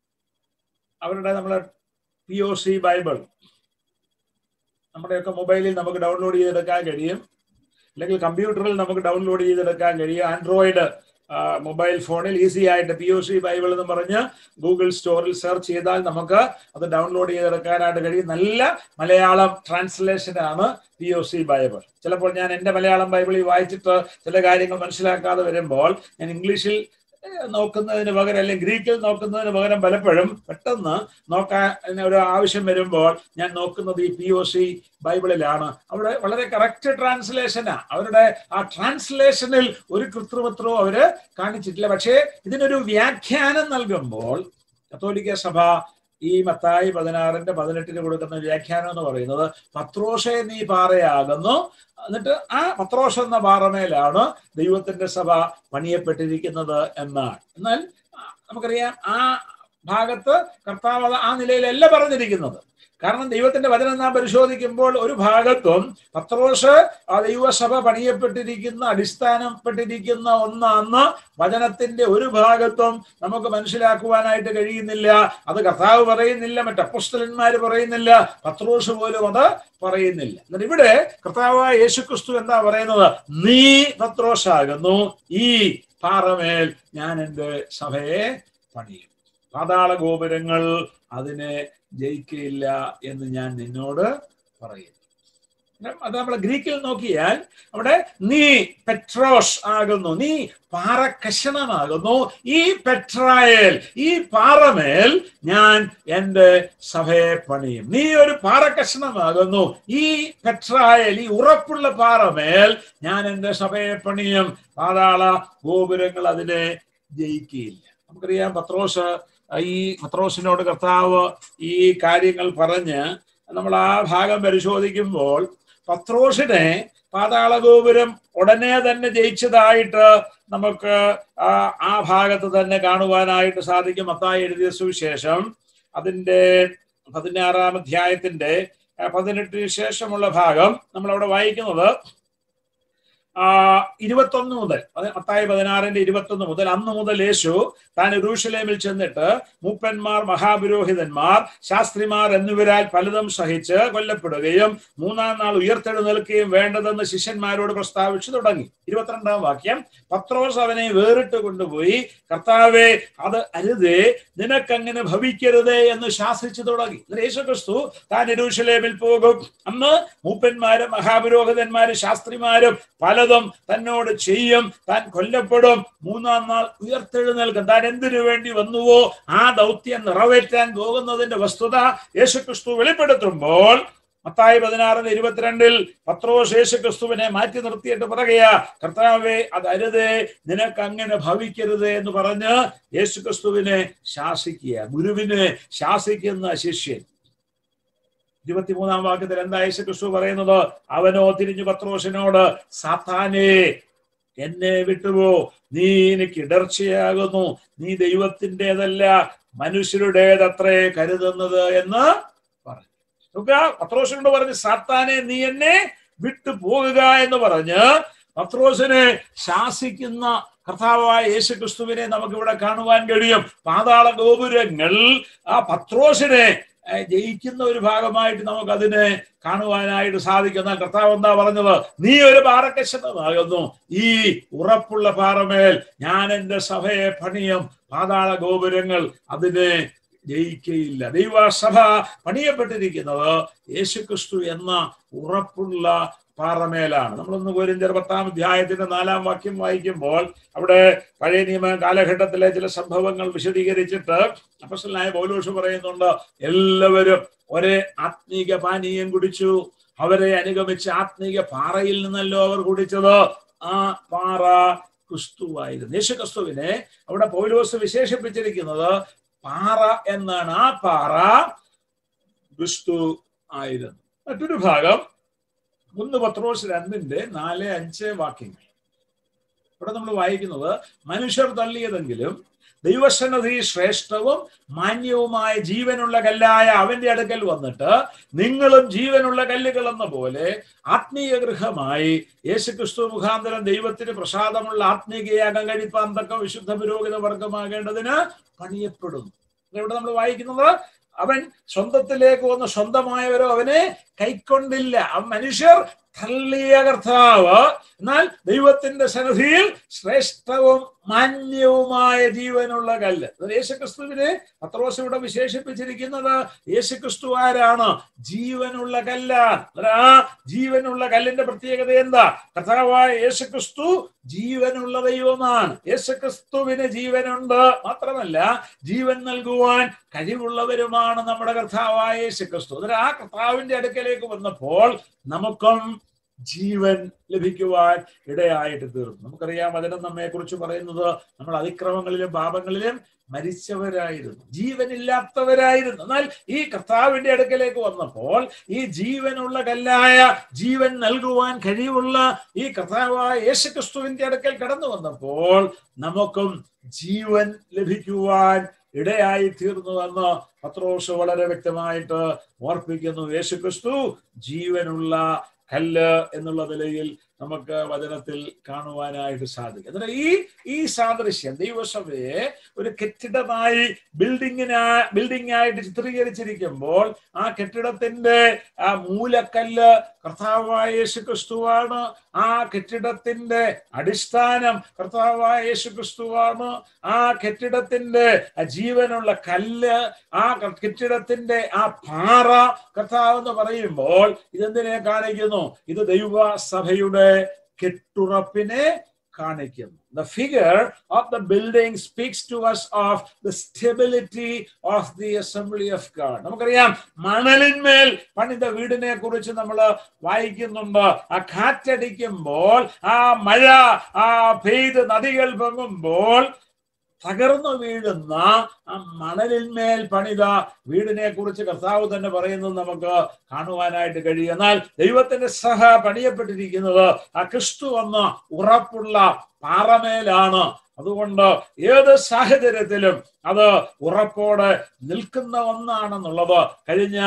അവരുടെ നമ്മളെ POC ബൈബിൾ നമ്മുടെയൊക്കെ മൊബൈലിൽ നമുക്ക് ഡൗൺലോഡ് ചെയ്തെടുക്കാൻ കഴിയും, അല്ലെങ്കിൽ കമ്പ്യൂട്ടറിൽ നമുക്ക് ഡൗൺലോഡ് ചെയ്തെടുക്കാൻ കഴിയും. ആൻഡ്രോയിഡ് മൊബൈൽ ഫോണിൽ ഈസി ആയിട്ട് POC ബൈബിൾ എന്ന് പറഞ്ഞ് ഗൂഗിൾ സ്റ്റോറിൽ സെർച്ച് ചെയ്താൽ നമുക്ക് അത് ഡൗൺലോഡ് ചെയ്തെടുക്കാനായിട്ട് കഴിയും. നല്ല മലയാളം ട്രാൻസ്ലേഷനാണ് POC ബൈബിൾ. ചിലപ്പോൾ ഞാൻ എൻ്റെ മലയാളം ബൈബിളിൽ വായിച്ചിട്ട് ചില കാര്യങ്ങൾ മനസ്സിലാക്കാതെ വരുമ്പോൾ ഞാൻ ഇംഗ്ലീഷിൽ നോക്കുന്നതിന് പകരം അല്ലെങ്കിൽ ഗ്രീക്കിൽ നോക്കുന്നതിന് പകരം പലപ്പോഴും പെട്ടെന്ന് നോക്കാൻ ഒരു ആവശ്യം വരുമ്പോൾ ഞാൻ നോക്കുന്നത് ഈ POC ബൈബിളിലാണ്. അവിടെ വളരെ കറക്റ്റ് ട്രാൻസ്ലേഷനാ. അവരുടെ ആ ട്രാൻസ്ലേഷനിൽ ഒരു കൃത്രിമത്വവും അവര് കാണിച്ചിട്ടില്ല. പക്ഷേ ഇതിനൊരു വ്യാഖ്യാനം നൽകുമ്പോൾ കത്തോലിക്ക സഭ ഈ മത്തായി 16-ന്റെ കൊടുക്കുന്ന വ്യാഖ്യാനം എന്ന് പറയുന്നത്, പത്രോസേ നീ പാറയാകുന്നു, എന്നിട്ട് ആ പത്രോസ് എന്ന പാറമേലാണ് ദൈവത്തിന്റെ സഭ പണിയപ്പെട്ടിരിക്കുന്നത് എന്നാണ്. എന്നാൽ നമുക്കറിയാം ആ ഭാഗത്ത് കർത്താവ് ആ നിലയിലല്ല പറഞ്ഞിരിക്കുന്നത്. കാരണം ദൈവത്തിന്റെ വചനം നാം പരിശോധിക്കുമ്പോൾ ഒരു ഭാഗത്തും പത്രോസ് ആ ദൈവസഭ പണിയപ്പെട്ടിരിക്കുന്ന, അടിസ്ഥാനപ്പെട്ടിരിക്കുന്ന ഒന്നാന്ന് വചനത്തിന്റെ ഒരു ഭാഗത്തും നമുക്ക് മനസ്സിലാക്കുവാനായിട്ട് കഴിയുന്നില്ല. അത് കർത്താവ് പറയുന്നില്ല, മറ്റ് അപ്പോസ്തലന്മാര് പറയുന്നില്ല, പത്രോസ് പോലും അത് പറയുന്നില്ല. എന്നാൽ ഇവിടെ കർത്താവായ യേശുക്രിസ്തു എന്താ പറയുന്നത്? നീ പത്രോസാകുന്നു, ഈ പാറമേൽ ഞാൻ എൻ്റെ സഭയെ പണിയും, പാതാള ഗോപുരങ്ങൾ അതിനെ ജയിക്കയില്ല എന്ന് ഞാൻ നിന്നോട് പറയുന്നു. അത് നമ്മൾ ഗ്രീക്കിൽ നോക്കിയാൽ അവിടെ നീ പെട്രോസ് ആകുന്നു, നീ പാറക്കഷണമാകുന്നു, ഈ പെട്രായേൽ, ഈ പാറമേൽ ഞാൻ എൻ്റെ സഭയെ പണിയും. നീ ഒരു പാറക്കഷണമാകുന്നു, ഈ പെട്രായേൽ, ഈ ഉറപ്പുള്ള പാറമേൽ ഞാൻ എൻ്റെ സഭയെ പണിയും, പാതാള ഗോപുരങ്ങൾ അതിനെ ജയിക്കുകയില്ല. നമുക്കറിയാം പത്രോസിനോട് കർത്താവ് ഈ കാര്യങ്ങൾ പറഞ്ഞ് നമ്മൾ ആ ഭാഗം പരിശോധിക്കുമ്പോൾ പത്രോസിനെ പാതാള ഗോപുരം ഉടനെ തന്നെ ജയിച്ചതായിട്ട് നമുക്ക് ആ ഭാഗത്ത് തന്നെ കാണുവാനായിട്ട് സാധിക്കും. മത്തായി എഴുതിയ സുവിശേഷം അതിന്റെ 16-ാം അധ്യായത്തിന്റെ 18 ശേഷമുള്ള ഭാഗം നമ്മൾ അവിടെ വായിക്കുന്നത് 21 മുതൽ, മത്തായി 16-21 മുതൽ, അന്ന് മുതൽ യേശു താൻ യെരൂശലേമിൽ ചെന്നിട്ട് മൂപ്പന്മാർ, മഹാപുരോഹിതന്മാർ, ശാസ്ത്രിമാർ എന്നിവരാൽ പലതും സഹിച്ച് കൊല്ലപ്പെടുകയും 3-ാം നാൾ ഉയർത്തെഴുന്നേൽക്കുകയും വേണ്ടതെന്ന് ശിഷ്യന്മാരോട് പ്രസ്താവിച്ചു തുടങ്ങി. 22-ാം വാക്യം, പത്രോസ് അവനെ വേറിട്ട് കൊണ്ടുപോയി, കർത്താവേ, അത് അരുതേ, നിനക്കങ്ങനെ ഭവിക്കരുതേ എന്ന് ശാസിച്ചു തുടങ്ങി. യേശുക്രിസ്തു താൻ യെരൂശലേമിൽ പോകും, അന്ന് മൂപ്പന്മാരും മഹാപുരോഹിതന്മാരും ശാസ്ത്രിമാരും പലതും തന്നോട് ചെയ്യും, താൻ കൊല്ലപ്പെടും, 3-ാം നാൾ ഉയർത്തെഴുന്നേൽക്കും. താൻ എന്തിനു വേണ്ടി വന്നുവോ ആ ദൗത്യം നിറവേറ്റാൻ പോകുന്നതിന്റെ വസ്തുത യേശുക്രിസ്തു വെളിപ്പെടുത്തുമ്പോൾ മത്തായി 16-22 പത്രോസ് യേശുക്രിസ്തുവിനെ മാറ്റി നിർത്തിയിട്ട് പറയുകയാ, കർത്താവേ, അത് അരുതേ, നിനക്ക് അങ്ങനെ ഭവിക്കരുതേ എന്ന് പറഞ്ഞ് യേശുക്രിസ്തുവിനെ ശാസിക്കുക. ഗുരുവിനെ ശാസിക്കുന്ന ശിഷ്യൻ. 23-ാം വാക്യത്തിൽ എന്താ യേശുക്രിസ്തു പറയുന്നത്? അവനോ തിരിഞ്ഞു പത്രോസിനോട്, സാത്താനേ, എന്നെ വിട്ടുപോ, നീ എനിക്ക് ഇടർച്ചയാകുന്നു, നീ ദൈവത്തിൻ്റെതല്ല മനുഷ്യരുടേതത്രേ കരുതുന്നത് എന്ന് പറഞ്ഞു. പത്രോസിനോട് പറഞ്ഞ്, സാത്താനെ, നീ എന്നെ വിട്ടു പോകുക എന്ന് പറഞ്ഞ് പത്രോസിനെ ശാസിക്കുന്ന കർത്താവായ യേശുക്രിസ്തുവിനെ നമുക്കിവിടെ കാണുവാൻ കഴിയും. പാതാള ഗോപുരങ്ങൾ ആ പത്രോസിനെ ജയിക്കുന്ന ഒരു ഭാഗമായിട്ട് നമുക്ക് അതിനെ കാണുവാനായിട്ട് സാധിക്കും. എന്നാൽ കർത്താവ് എന്താ പറഞ്ഞത്? നീ ഒരു പാറക്കഷണമാകുന്നു, ഈ ഉറപ്പുള്ള പാറമേൽ ഞാൻ എൻ്റെ സഭയെ പണിയും, പാതാള ഗോപുരങ്ങൾ അതിനെ ജയിക്കയില്ല. ദൈവസഭ പണിയപ്പെട്ടിരിക്കുന്നത് യേശുക്രിസ്തു എന്ന ഉറപ്പുള്ള പാറമേലാണ്. നമ്മളൊന്ന് കൊരിന്ത്യർ 10-ാം അധ്യായത്തിന്റെ 4-ാം വാക്യം വായിക്കുമ്പോൾ അവിടെ പഴയ നിയമ കാലഘട്ടത്തിലെ ചില സംഭവങ്ങൾ വിശദീകരിച്ചിട്ട് അപ്പോസ്തലനായ പൗലോസ് പറയുന്നുണ്ട്, എല്ലാവരും ഒരേ ആത്മീക പാനീയം കുടിച്ചു, അവരെ അനുഗമിച്ച ആത്മീക പാറയിൽ നിന്നല്ലോ അവർ കുടിച്ചത്, ആ പാറ ക്രിസ്തുവായിരുന്നു. യേശു ക്രിസ്തുവിനെ അവിടെ പൗലോസ് വിശേഷിപ്പിച്ചിരിക്കുന്നത് പാറ എന്നാണ്. ആ പാറ ക്രിസ്തു ആയിരുന്നു. മറ്റൊരു ഭാഗം 1 പത്രോസ് 2:4-5 വാക്യങ്ങൾ. ഇവിടെ നമ്മൾ വായിക്കുന്നത്, മനുഷ്യർ തള്ളിയതെങ്കിലും ദൈവസന്നിധി ശ്രേഷ്ഠവും മാന്യവുമായ ജീവനുള്ള കല്ലായ അവന്റെ അടുക്കൽ വന്നിട്ട് നിങ്ങളും ജീവനുള്ള കല്ലുകൾ എന്ന പോലെ ആത്മീയ ഗൃഹമായി യേശുക്രിസ്തു മുഖാന്തരം ദൈവത്തിന് പ്രസാദമുള്ള ആത്മീയയാഗം കഴിപ്പാൻ തക്ക വിശുദ്ധ പുരോഹിത വർഗമാകേണ്ടതിന് പണിയപ്പെടുന്നു. ഇവിടെ നമ്മൾ വായിക്കുന്നത്, അവൻ സ്വന്തത്തിലേക്ക് വന്ന് സ്വന്തമായവരോ അവനെ കൈക്കൊണ്ടില്ല. മനുഷ്യർ തള്ളിയ കർത്താവ് എന്നാൽ ദൈവത്തിന്റെ സന്നിധിയിൽ ശ്രേഷ്ഠവും മാന്യവുമായ ജീവനുള്ള കല്ല്. യേശുക്രിസ്തുവിനെ പത്രോസ് ഇവിടെ വിശേഷിപ്പിച്ചിരിക്കുന്നത്, യേശുക്രിസ്തു ആരാണ്? ജീവനുള്ള കല്ലാണ്. ആ ജീവനുള്ള കല്ലിന്റെ പ്രത്യേകത എന്താ? കർത്താവായ യേശുക്രിസ്തു ജീവനുള്ള ദൈവമാണ്. യേശുക്രിസ്തുവിന് ജീവനുണ്ട്, മാത്രമല്ല ജീവൻ നൽകുവാൻ കഴിവുള്ളവരുമാണ് നമ്മുടെ കർത്താവായ യേശുക്രിസ്തു. ആ കർത്താവിന്റെ അടുക്കലേക്ക് വന്നപ്പോൾ നമുക്കും ജീവൻ ലഭിക്കുവാൻ ഇടയായിട്ട് തീർന്നു. നമുക്കറിയാം, വചനം നമ്മെ കുറിച്ച് പറയുന്നത് നമ്മൾ അതിക്രമങ്ങളിലും പാപങ്ങളിലും മരിച്ചവരായിരുന്നു, ജീവനില്ലാത്തവരായിരുന്നു. എന്നാൽ ഈ കർത്താവിന്റെ അടുക്കലേക്ക് വന്നപ്പോൾ ഈ ജീവനുള്ള കല്ലായ, ജീവൻ നൽകുവാൻ കഴിവുള്ള ഈ കർത്താവായ യേശുക്രിസ്തുവിന്റെ അടുക്കൽ കടന്നു വന്നപ്പോൾ നമുക്കും ജീവൻ ലഭിക്കുവാൻ ഇടയായി തീർന്നുവെന്ന് പത്രോസ് വളരെ വ്യക്തമായിട്ട് ഓർപ്പിക്കുന്നു. യേശുക്രിസ്തു ജീവനുള്ള കല്ല് എന്നുള്ള നിലയിൽ നമുക്ക് വചനത്തിൽ കാണുവാനായിട്ട് സാധിക്കും. എന്നാൽ ഈ സാദൃശ്യം ദൈവസഭയെ ഒരു കെട്ടിടമായി ബിൽഡിംഗ് ആയിട്ട് ചിത്രീകരിച്ചിരിക്കുമ്പോൾ ആ കെട്ടിടത്തിന്റെ ആ മൂലക്കല്ല് കർത്താവായ യേശുക്രിസ്തുവാണ്. ആ കെട്ടിടത്തിന്റെ അടിസ്ഥാനം കർത്താവായ യേശുക്രിസ്തുവാണ്. ആ കെട്ടിടത്തിന്റെ ജീവനുള്ള കല്ല്, ആ കെട്ടിടത്തിന്റെ ആ പാറ കർത്താവ് എന്ന് പറയുമ്പോൾ ഇതെന്തിനെ കാണിക്കുന്നു? ഇത് ദൈവസഭയുടെ കെട്ടുറപ്പിനെ കാണിക്കുന്നു. The figure of the building speaks to us of the stability of the assembly of God. നമുക്കറിയാം, മണലിന്മേൽ പണിത വീടിനെ കുറിച്ച് നമ്മൾ വായിക്കുന്നുണ്ട്. ആ കാറ്റടിക്കുമ്പോൾ, ആ മഴ പെയ്ത് നദികൾ പൊങ്ങുമ്പോൾ തകർന്നു വീഴുന്ന ആ മണലിന്മേൽ പണിത വീടിനെ കുറിച്ച് കർത്താവ് തന്നെ പറയുന്നത് നമുക്ക് കാണുവാനായിട്ട് കഴിയും. എന്നാൽ ദൈവത്തിന്റെ സഭ പണിയപ്പെട്ടിരിക്കുന്നത് ആ ക്രിസ്തു എന്ന ഉറപ്പുള്ള പാറമേലാണ്. അതുകൊണ്ട് ഏത് സാഹചര്യത്തിലും അത് ഉറപ്പോടെ നിൽക്കുന്ന ഒന്നാണെന്നുള്ളത് കഴിഞ്ഞ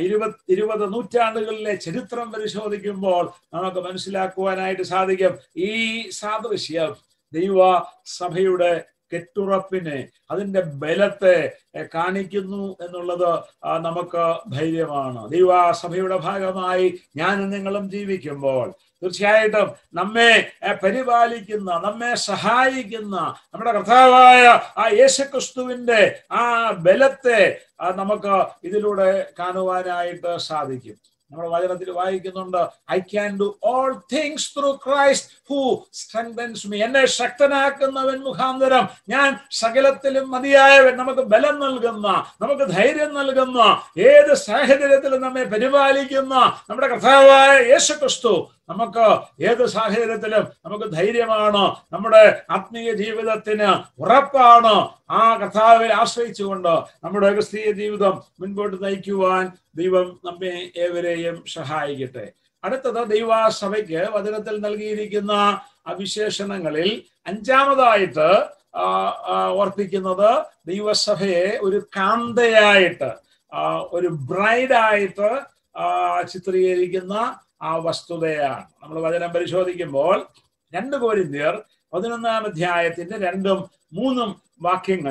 20 നൂറ്റാണ്ടുകളിലെ ചരിത്രം പരിശോധിക്കുമ്പോൾ നമുക്ക് മനസ്സിലാക്കുവാനായിട്ട് സാധിക്കും. ഈ സാദൃശ്യം ദൈവ സഭയുടെ കെട്ടുറപ്പിനെ, അതിന്റെ ബലത്തെ കാണിക്കുന്നു എന്നുള്ളത് നമുക്ക് ധൈര്യമാണ്. ദൈവസഭയുടെ ഭാഗമായി ഞാനും നിങ്ങളും ജീവിക്കുമ്പോൾ തീർച്ചയായിട്ടും നമ്മെ പരിപാലിക്കുന്ന, നമ്മെ സഹായിക്കുന്ന നമ്മുടെ കർത്താവായ ആ യേശുക്രിസ്തുവിന്റെ ആ ബലത്തെ നമുക്ക് ഇതിലൂടെ കാണുവാനായിട്ട് സാധിക്കും. നമ്മൾ വചനത്തിൽ വായിക്കുന്നുണ്ട്, I can do all things through Christ who strengthens me. എന്നെ ശക്തനാക്കുന്നവൻ മുഖാന്തരം ഞാൻ സകലത്തിലും മതിയായവൻ. നമുക്ക് ബലം നൽകുന്ന, നമുക്ക് ധൈര്യം നൽകുന്ന, ഏത് സാഹചര്യത്തിലും നമ്മെ പരിപാലിക്കുന്ന നമ്മുടെ കർത്താവായ യേശുക്രിസ്തു നമുക്ക് ഏത് സാഹചര്യത്തിലും നമുക്ക് ധൈര്യമാണ്. നമ്മുടെ ആത്മീയ ജീവിതത്തിന് ഉറപ്പാണ്. ആ കർത്താവിൽ ആശ്രയിച്ചുകൊണ്ട് നമ്മുടെ ക്രിസ്തീയ ജീവിതം മുൻപോട്ട് നയിക്കുവാൻ ദൈവം നമ്മെ ഏവരെയും സഹായിക്കട്ടെ. അടുത്തത് ദൈവസഭയ്ക്ക് വചനത്തിൽ നൽകിയിരിക്കുന്ന വിശേഷണങ്ങളിൽ 5-ാമതായിട്ട് ഓർപ്പിക്കുന്നത് ദൈവസഭയെ ഒരു കാന്തയായിട്ട്, ഒരു ബ്രൈഡായിട്ട് ചിത്രീകരിക്കുന്ന ആ വസ്തുതയാണ്. നമ്മൾ വചനം പരിശോധിക്കുമ്പോൾ 2 കൊരിന്ത്യർ 11-ാം അധ്യായത്തിന്റെ 2-ഉം 3-ഉം വാക്യങ്ങളിൽ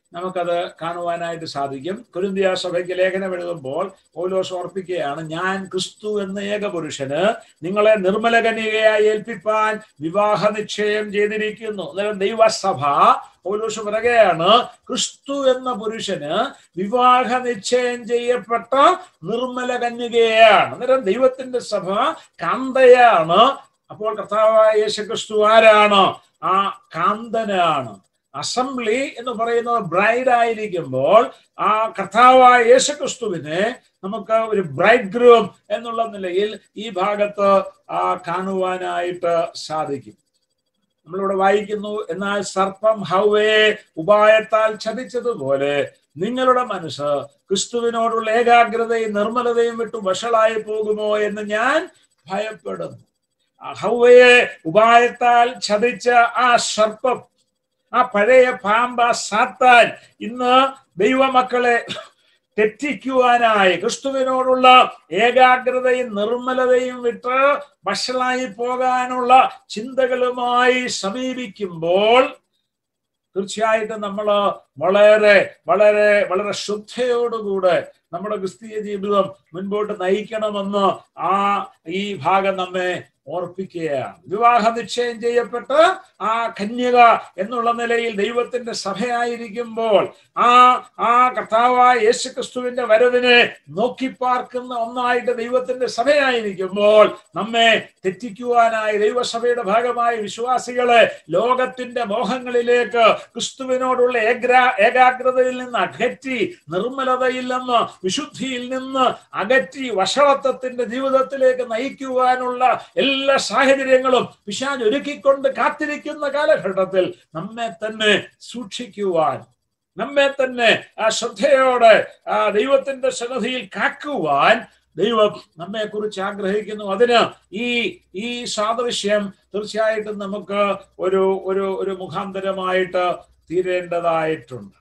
നമുക്കത് കാണുവാനായിട്ട് സാധിക്കും. കൊരിന്ത്യ സഭയ്ക്ക് ലേഖനം എഴുതുമ്പോൾ പൗലോസ് ഓർപ്പിക്കുകയാണ്, ഞാൻ ക്രിസ്തു എന്ന ഏകപുരുഷന് നിങ്ങളെ നിർമ്മല കന്യകയായി ഏൽപ്പിപ്പാൻ വിവാഹ നിശ്ചയം ചെയ്തിരിക്കുന്നു. ദൈവസഭ പൗലോസ് പറയുകയാണ്, ക്രിസ്തു എന്ന പുരുഷന് വിവാഹ നിശ്ചയം ചെയ്യപ്പെട്ട നിർമ്മല കന്യകയാണ്. അന്നേരം ദൈവത്തിന്റെ സഭ കാന്തയാണ്. അപ്പോൾ കർത്താവായ യേശുക്രിസ്തു ആരാണ്? ആ കാന്തനാണ്. അസംബ്ലി എന്ന് പറയുന്നത് ബ്രൈഡ് ആയിരിക്കുമ്പോൾ ആ കർത്താവായ യേശുക്രിസ്തുവിനെ നമുക്ക് ഒരു ബ്രൈഡ് ഗ്രൂം എന്നുള്ള നിലയിൽ ഈ ഭാഗത്ത് കാണുവാനായിട്ട് സാധിക്കും. നമ്മളിവിടെ വായിക്കുന്നു, എന്നാൽ സർപ്പം ഹവ്വയെ ഉപായത്താൽ ചതിച്ചതുപോലെ നിങ്ങളുടെ മനസ്സ് ക്രിസ്തുവിനോടുള്ള ഏകാഗ്രതയും നിർമ്മലതയും വിട്ടു വഷളായി പോകുമോ എന്ന് ഞാൻ ഭയപ്പെടുന്നു. ഹവ്വയെ ഉപായത്താൽ ചതിച്ച ആ സർപ്പം, ആ പഴയ പാമ്പ സാത്താൻ ഇന്ന് ദൈവമക്കളെ തെറ്റിക്കുവാനായി ക്രിസ്തുവിനോടുള്ള ഏകാഗ്രതയും നിർമ്മലതയും വിട്ട് വഷളായി പോകാനുള്ള ചിന്തകളുമായി സമീപിക്കുമ്പോൾ തീർച്ചയായിട്ടും നമ്മൾ വളരെ വളരെ വളരെ ശ്രദ്ധയോടുകൂടെ നമ്മുടെ ക്രിസ്തീയ ജീവിതം മുൻപോട്ട് നയിക്കണമെന്ന് ഈ ഭാഗം നമ്മെ ഓർപ്പിക്കുകയാണ്. വിവാഹ നിശ്ചയം ചെയ്യപ്പെട്ട് ആ കന്യക എന്നുള്ള നിലയിൽ ദൈവത്തിന്റെ സഭയായിരിക്കുമ്പോൾ ആ കർത്താവായ യേശുക്രിസ്തുവിന്റെ വരവിനെ നോക്കിപ്പാർക്കുന്ന ഒന്നായിട്ട് ദൈവത്തിന്റെ സഭയായിരിക്കുമ്പോൾ നമ്മെ തെറ്റിക്കുവാനായി ദൈവസഭയുടെ ഭാഗമായ വിശ്വാസികളെ ലോകത്തിന്റെ മോഹങ്ങളിലേക്ക് ക്രിസ്തുവിനോടുള്ള ഏകാഗ്രതയിൽ നിന്ന് അകറ്റി, നിർമ്മലതയിൽ നിന്ന് വിശുദ്ധിയിൽ നിന്ന് അകറ്റി വഷളത്വത്തിന്റെ ജീവിതത്തിലേക്ക് നയിക്കുവാനുള്ള എല്ലാ സാഹചര്യങ്ങളും പിശാച് ഒരുക്കിക്കൊണ്ട് കാത്തിരിക്കുന്ന കാലഘട്ടത്തിൽ നമ്മെ തന്നെ സൂക്ഷിക്കുവാൻ, നമ്മെ തന്നെ ആ ശ്രദ്ധയോടെ ദൈവത്തിന്റെ സന്നിധിയിൽ കാക്കുവാൻ ദൈവം നമ്മെ കുറിച്ച് ആഗ്രഹിക്കുന്നു. അതിന് ഈ സാദൃശ്യം തീർച്ചയായിട്ടും നമുക്ക് ഒരു മുഖാന്തരമായിട്ട് തീരേണ്ടതായിട്ടുണ്ട്.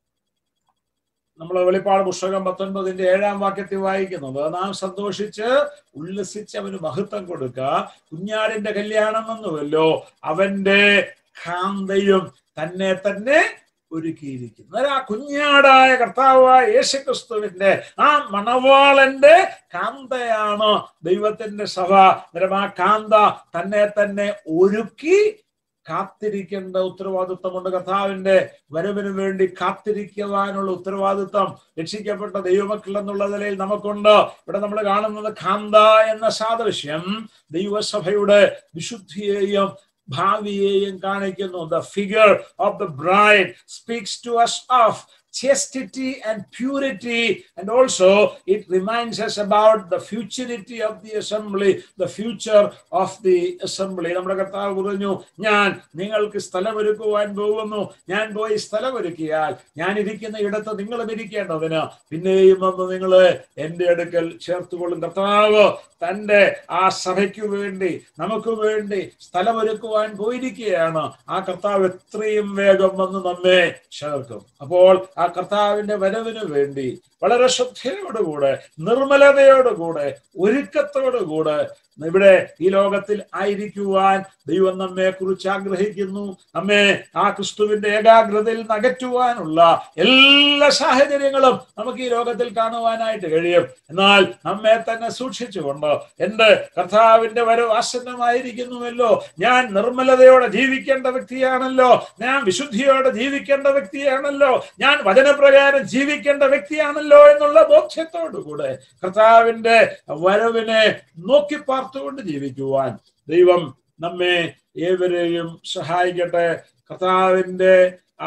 നമ്മൾ വെളിപ്പാട് പുസ്തകം 19-7 വാക്യത്തിൽ വായിക്കുന്നത്, നാം സന്തോഷിച്ച് ഉല്ലസിച്ച് അവന് മഹത്വം കൊടുക്കുക, കുഞ്ഞാടിന്റെ കല്യാണം എന്നുവല്ലോ അവന്റെ കാന്തയും തന്നെ തന്നെ ഒരുക്കിയിരിക്കുന്നു. ആ കുഞ്ഞാടായ കർത്താവായ യേശുക്രിസ്തുവിന്റെ ആ മണവാളന്റെ കാന്തയാണ് ദൈവത്തിന്റെ സഭ. ആ കാന്ത തന്നെ തന്നെ ഒരുക്കി കാത്തിരിക്കേണ്ട ഉത്തരവാദിത്വമുണ്ട്. കർത്താവിന്റെ വരവിന് വേണ്ടി കാത്തിരിക്കുവാനുള്ള ഉത്തരവാദിത്വം രക്ഷിക്കപ്പെട്ട ദൈവമക്കൾ എന്നുള്ള നിലയിൽ നമുക്കുണ്ട്. ഇവിടെ നമ്മൾ കാണുന്നത് കാന്ത എന്ന സാദൃശ്യം ദൈവസഭയുടെ വിശുദ്ധിയെയും ഭാവിയെയും കാണിക്കുന്നു. The figure of the bride speaks to us of chastity and purity, and also it reminds us about the futurity of the assembly, the future of the assembly. നമ്മുടെ കർത്താവ് പറഞ്ഞു, ഞാൻ നിങ്ങൾക്ക് സ്ഥലമൊരുക്കുവാൻ പോകുന്നു, ഞാൻ പോയി സ്ഥലമൊരുക്കിയാൽ ഞാൻ ഇരിക്കുന്ന ഇടത്ത് നിങ്ങളും ഇരിക്കേണ്ടതിന് പിന്നെയും വന്ന് നിങ്ങളെ എന്റെ അടുക്കൽ ചേർത്തുകൊള്ളും. കർത്താവ് തന്റെ ആ സഭയ്ക്ക് വേണ്ടി നമുക്ക് വേണ്ടി സ്ഥലമൊരുക്കുവാൻ പോയിരിക്കുകയാണ്. ആ കർത്താവ് എത്രയും വേഗം വന്ന് നമ്മെ ചേർക്കും. അപ്പോൾ ആ കർത്താവിന്റെ വരവിന് വേണ്ടി വളരെ ശ്രദ്ധയോടുകൂടെ, നിർമ്മലതയോടുകൂടെ, ഒരുക്കത്തോടുകൂടെ ഇവിടെ ഈ ലോകത്തിൽ ആയിരിക്കുവാൻ ദൈവം നമ്മെ കുറിച്ച് ആഗ്രഹിക്കുന്നു. നമ്മെ ആ ക്രിസ്തുവിന്റെ ഏകാഗ്രതയിൽ അകറ്റുവാനുള്ള എല്ലാ സാഹചര്യങ്ങളും നമുക്ക് ഈ ലോകത്തിൽ കാണുവാനായിട്ട് കഴിയും. എന്നാൽ നമ്മെ തന്നെ സൂക്ഷിച്ചുകൊണ്ട് എന്റെ കർത്താവിന്റെ വരവ് ആസന്നമായിരിക്കുന്നുവല്ലോ, ഞാൻ നിർമ്മലതയോടെ ജീവിക്കേണ്ട വ്യക്തിയാണല്ലോ, ഞാൻ വിശുദ്ധിയോടെ ജീവിക്കേണ്ട വ്യക്തിയാണല്ലോ, ഞാൻ വചനപ്രകാരം ജീവിക്കേണ്ട വ്യക്തിയാണല്ലോ എന്നുള്ള ബോധ്യത്തോടുകൂടെ കർത്താവിന്റെ വരവിനെ നോക്കി പാർത്തുകൊണ്ട് ജീവിക്കുവാൻ ദൈവം നമ്മെ ഏവരെയും സഹായിക്കട്ടെ. കർത്താവിന്റെ ആ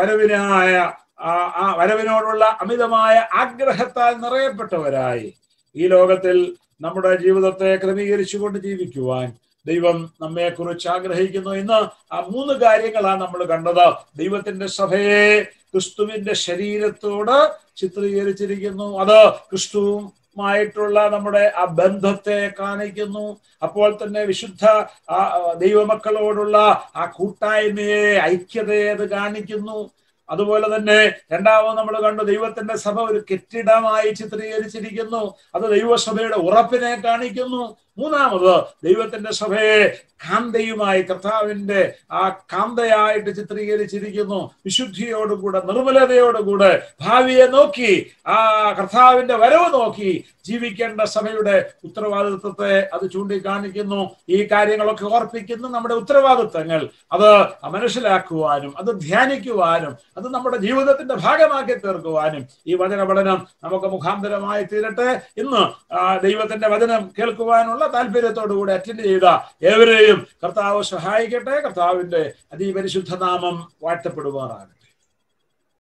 വരവിനോടുള്ള അമിതമായ ആഗ്രഹത്താൽ നിറയപ്പെട്ടവരായി ഈ ലോകത്തിൽ നമ്മുടെ ജീവിതത്തെ ക്രമീകരിച്ചുകൊണ്ട് ജീവിക്കുവാൻ ദൈവം നമ്മെ കുറിച്ച് ആഗ്രഹിക്കുന്നു. ഇന്ന് ആ 3 കാര്യങ്ങളാണ് നമ്മൾ കണ്ടത്. ദൈവത്തിന്റെ സഭയെ ക്രിസ്തുവിന്റെ ശരീരത്തോട് ചിത്രീകരിച്ചിരിക്കുന്നു. അത് ക്രിസ്തുവുമായിട്ടുള്ള നമ്മുടെ ആ ബന്ധത്തെ കാണിക്കുന്നു. അപ്പോൾ തന്നെ വിശുദ്ധ ദൈവമക്കളോടുള്ള ആ കൂട്ടായ്മയെ, ഐക്യതയെ അത് കാണിക്കുന്നു. അതുപോലെ തന്നെ രണ്ടാമത് നമ്മൾ കണ്ടു, ദൈവത്തിന്റെ സഭ ഒരു കെട്ടിടമായി ചിത്രീകരിച്ചിരിക്കുന്നു. അത് ദൈവസഭയുടെ ഉറപ്പിനെ കാണിക്കുന്നു. മൂന്നാമത് ദൈവത്തിന്റെ സഭയെ കാന്തയുമായി, കർത്താവിന്റെ ആ കാന്തയായിട്ട് ചിത്രീകരിച്ചിരിക്കുന്നു. വിശുദ്ധിയോടുകൂടെ, നിർമ്മലതയോടുകൂടെ, ഭാവിയെ നോക്കി, ആ കർത്താവിന്റെ വരവ് നോക്കി ജീവിക്കേണ്ട സഭയുടെ ഉത്തരവാദിത്വത്തെ അത് ചൂണ്ടിക്കാണിക്കുന്നു. ഈ കാര്യങ്ങളൊക്കെ ഓർപ്പിക്കുന്ന നമ്മുടെ ഉത്തരവാദിത്തങ്ങൾ അത് മനസ്സിലാക്കുവാനും അത് ധ്യാനിക്കുവാനും അത് നമ്മുടെ ജീവിതത്തിന്റെ ഭാഗമാക്കി തീർക്കുവാനും ഈ വചന പഠനം നമുക്ക് മുഖാന്തരമായി തീരട്ടെ. ഇന്ന് ദൈവത്തിന്റെ വചനം കേൾക്കുവാനുള്ള താല്പര്യത്തോടുകൂടി അറ്റൻഡ് ചെയ്ത ഏവരെയും കർത്താവ് സഹായിക്കട്ടെ. കർത്താവിന്റെ അതിപരിശുദ്ധ നാമം വാഴ്ത്തപ്പെടുവാറാകട്ടെ.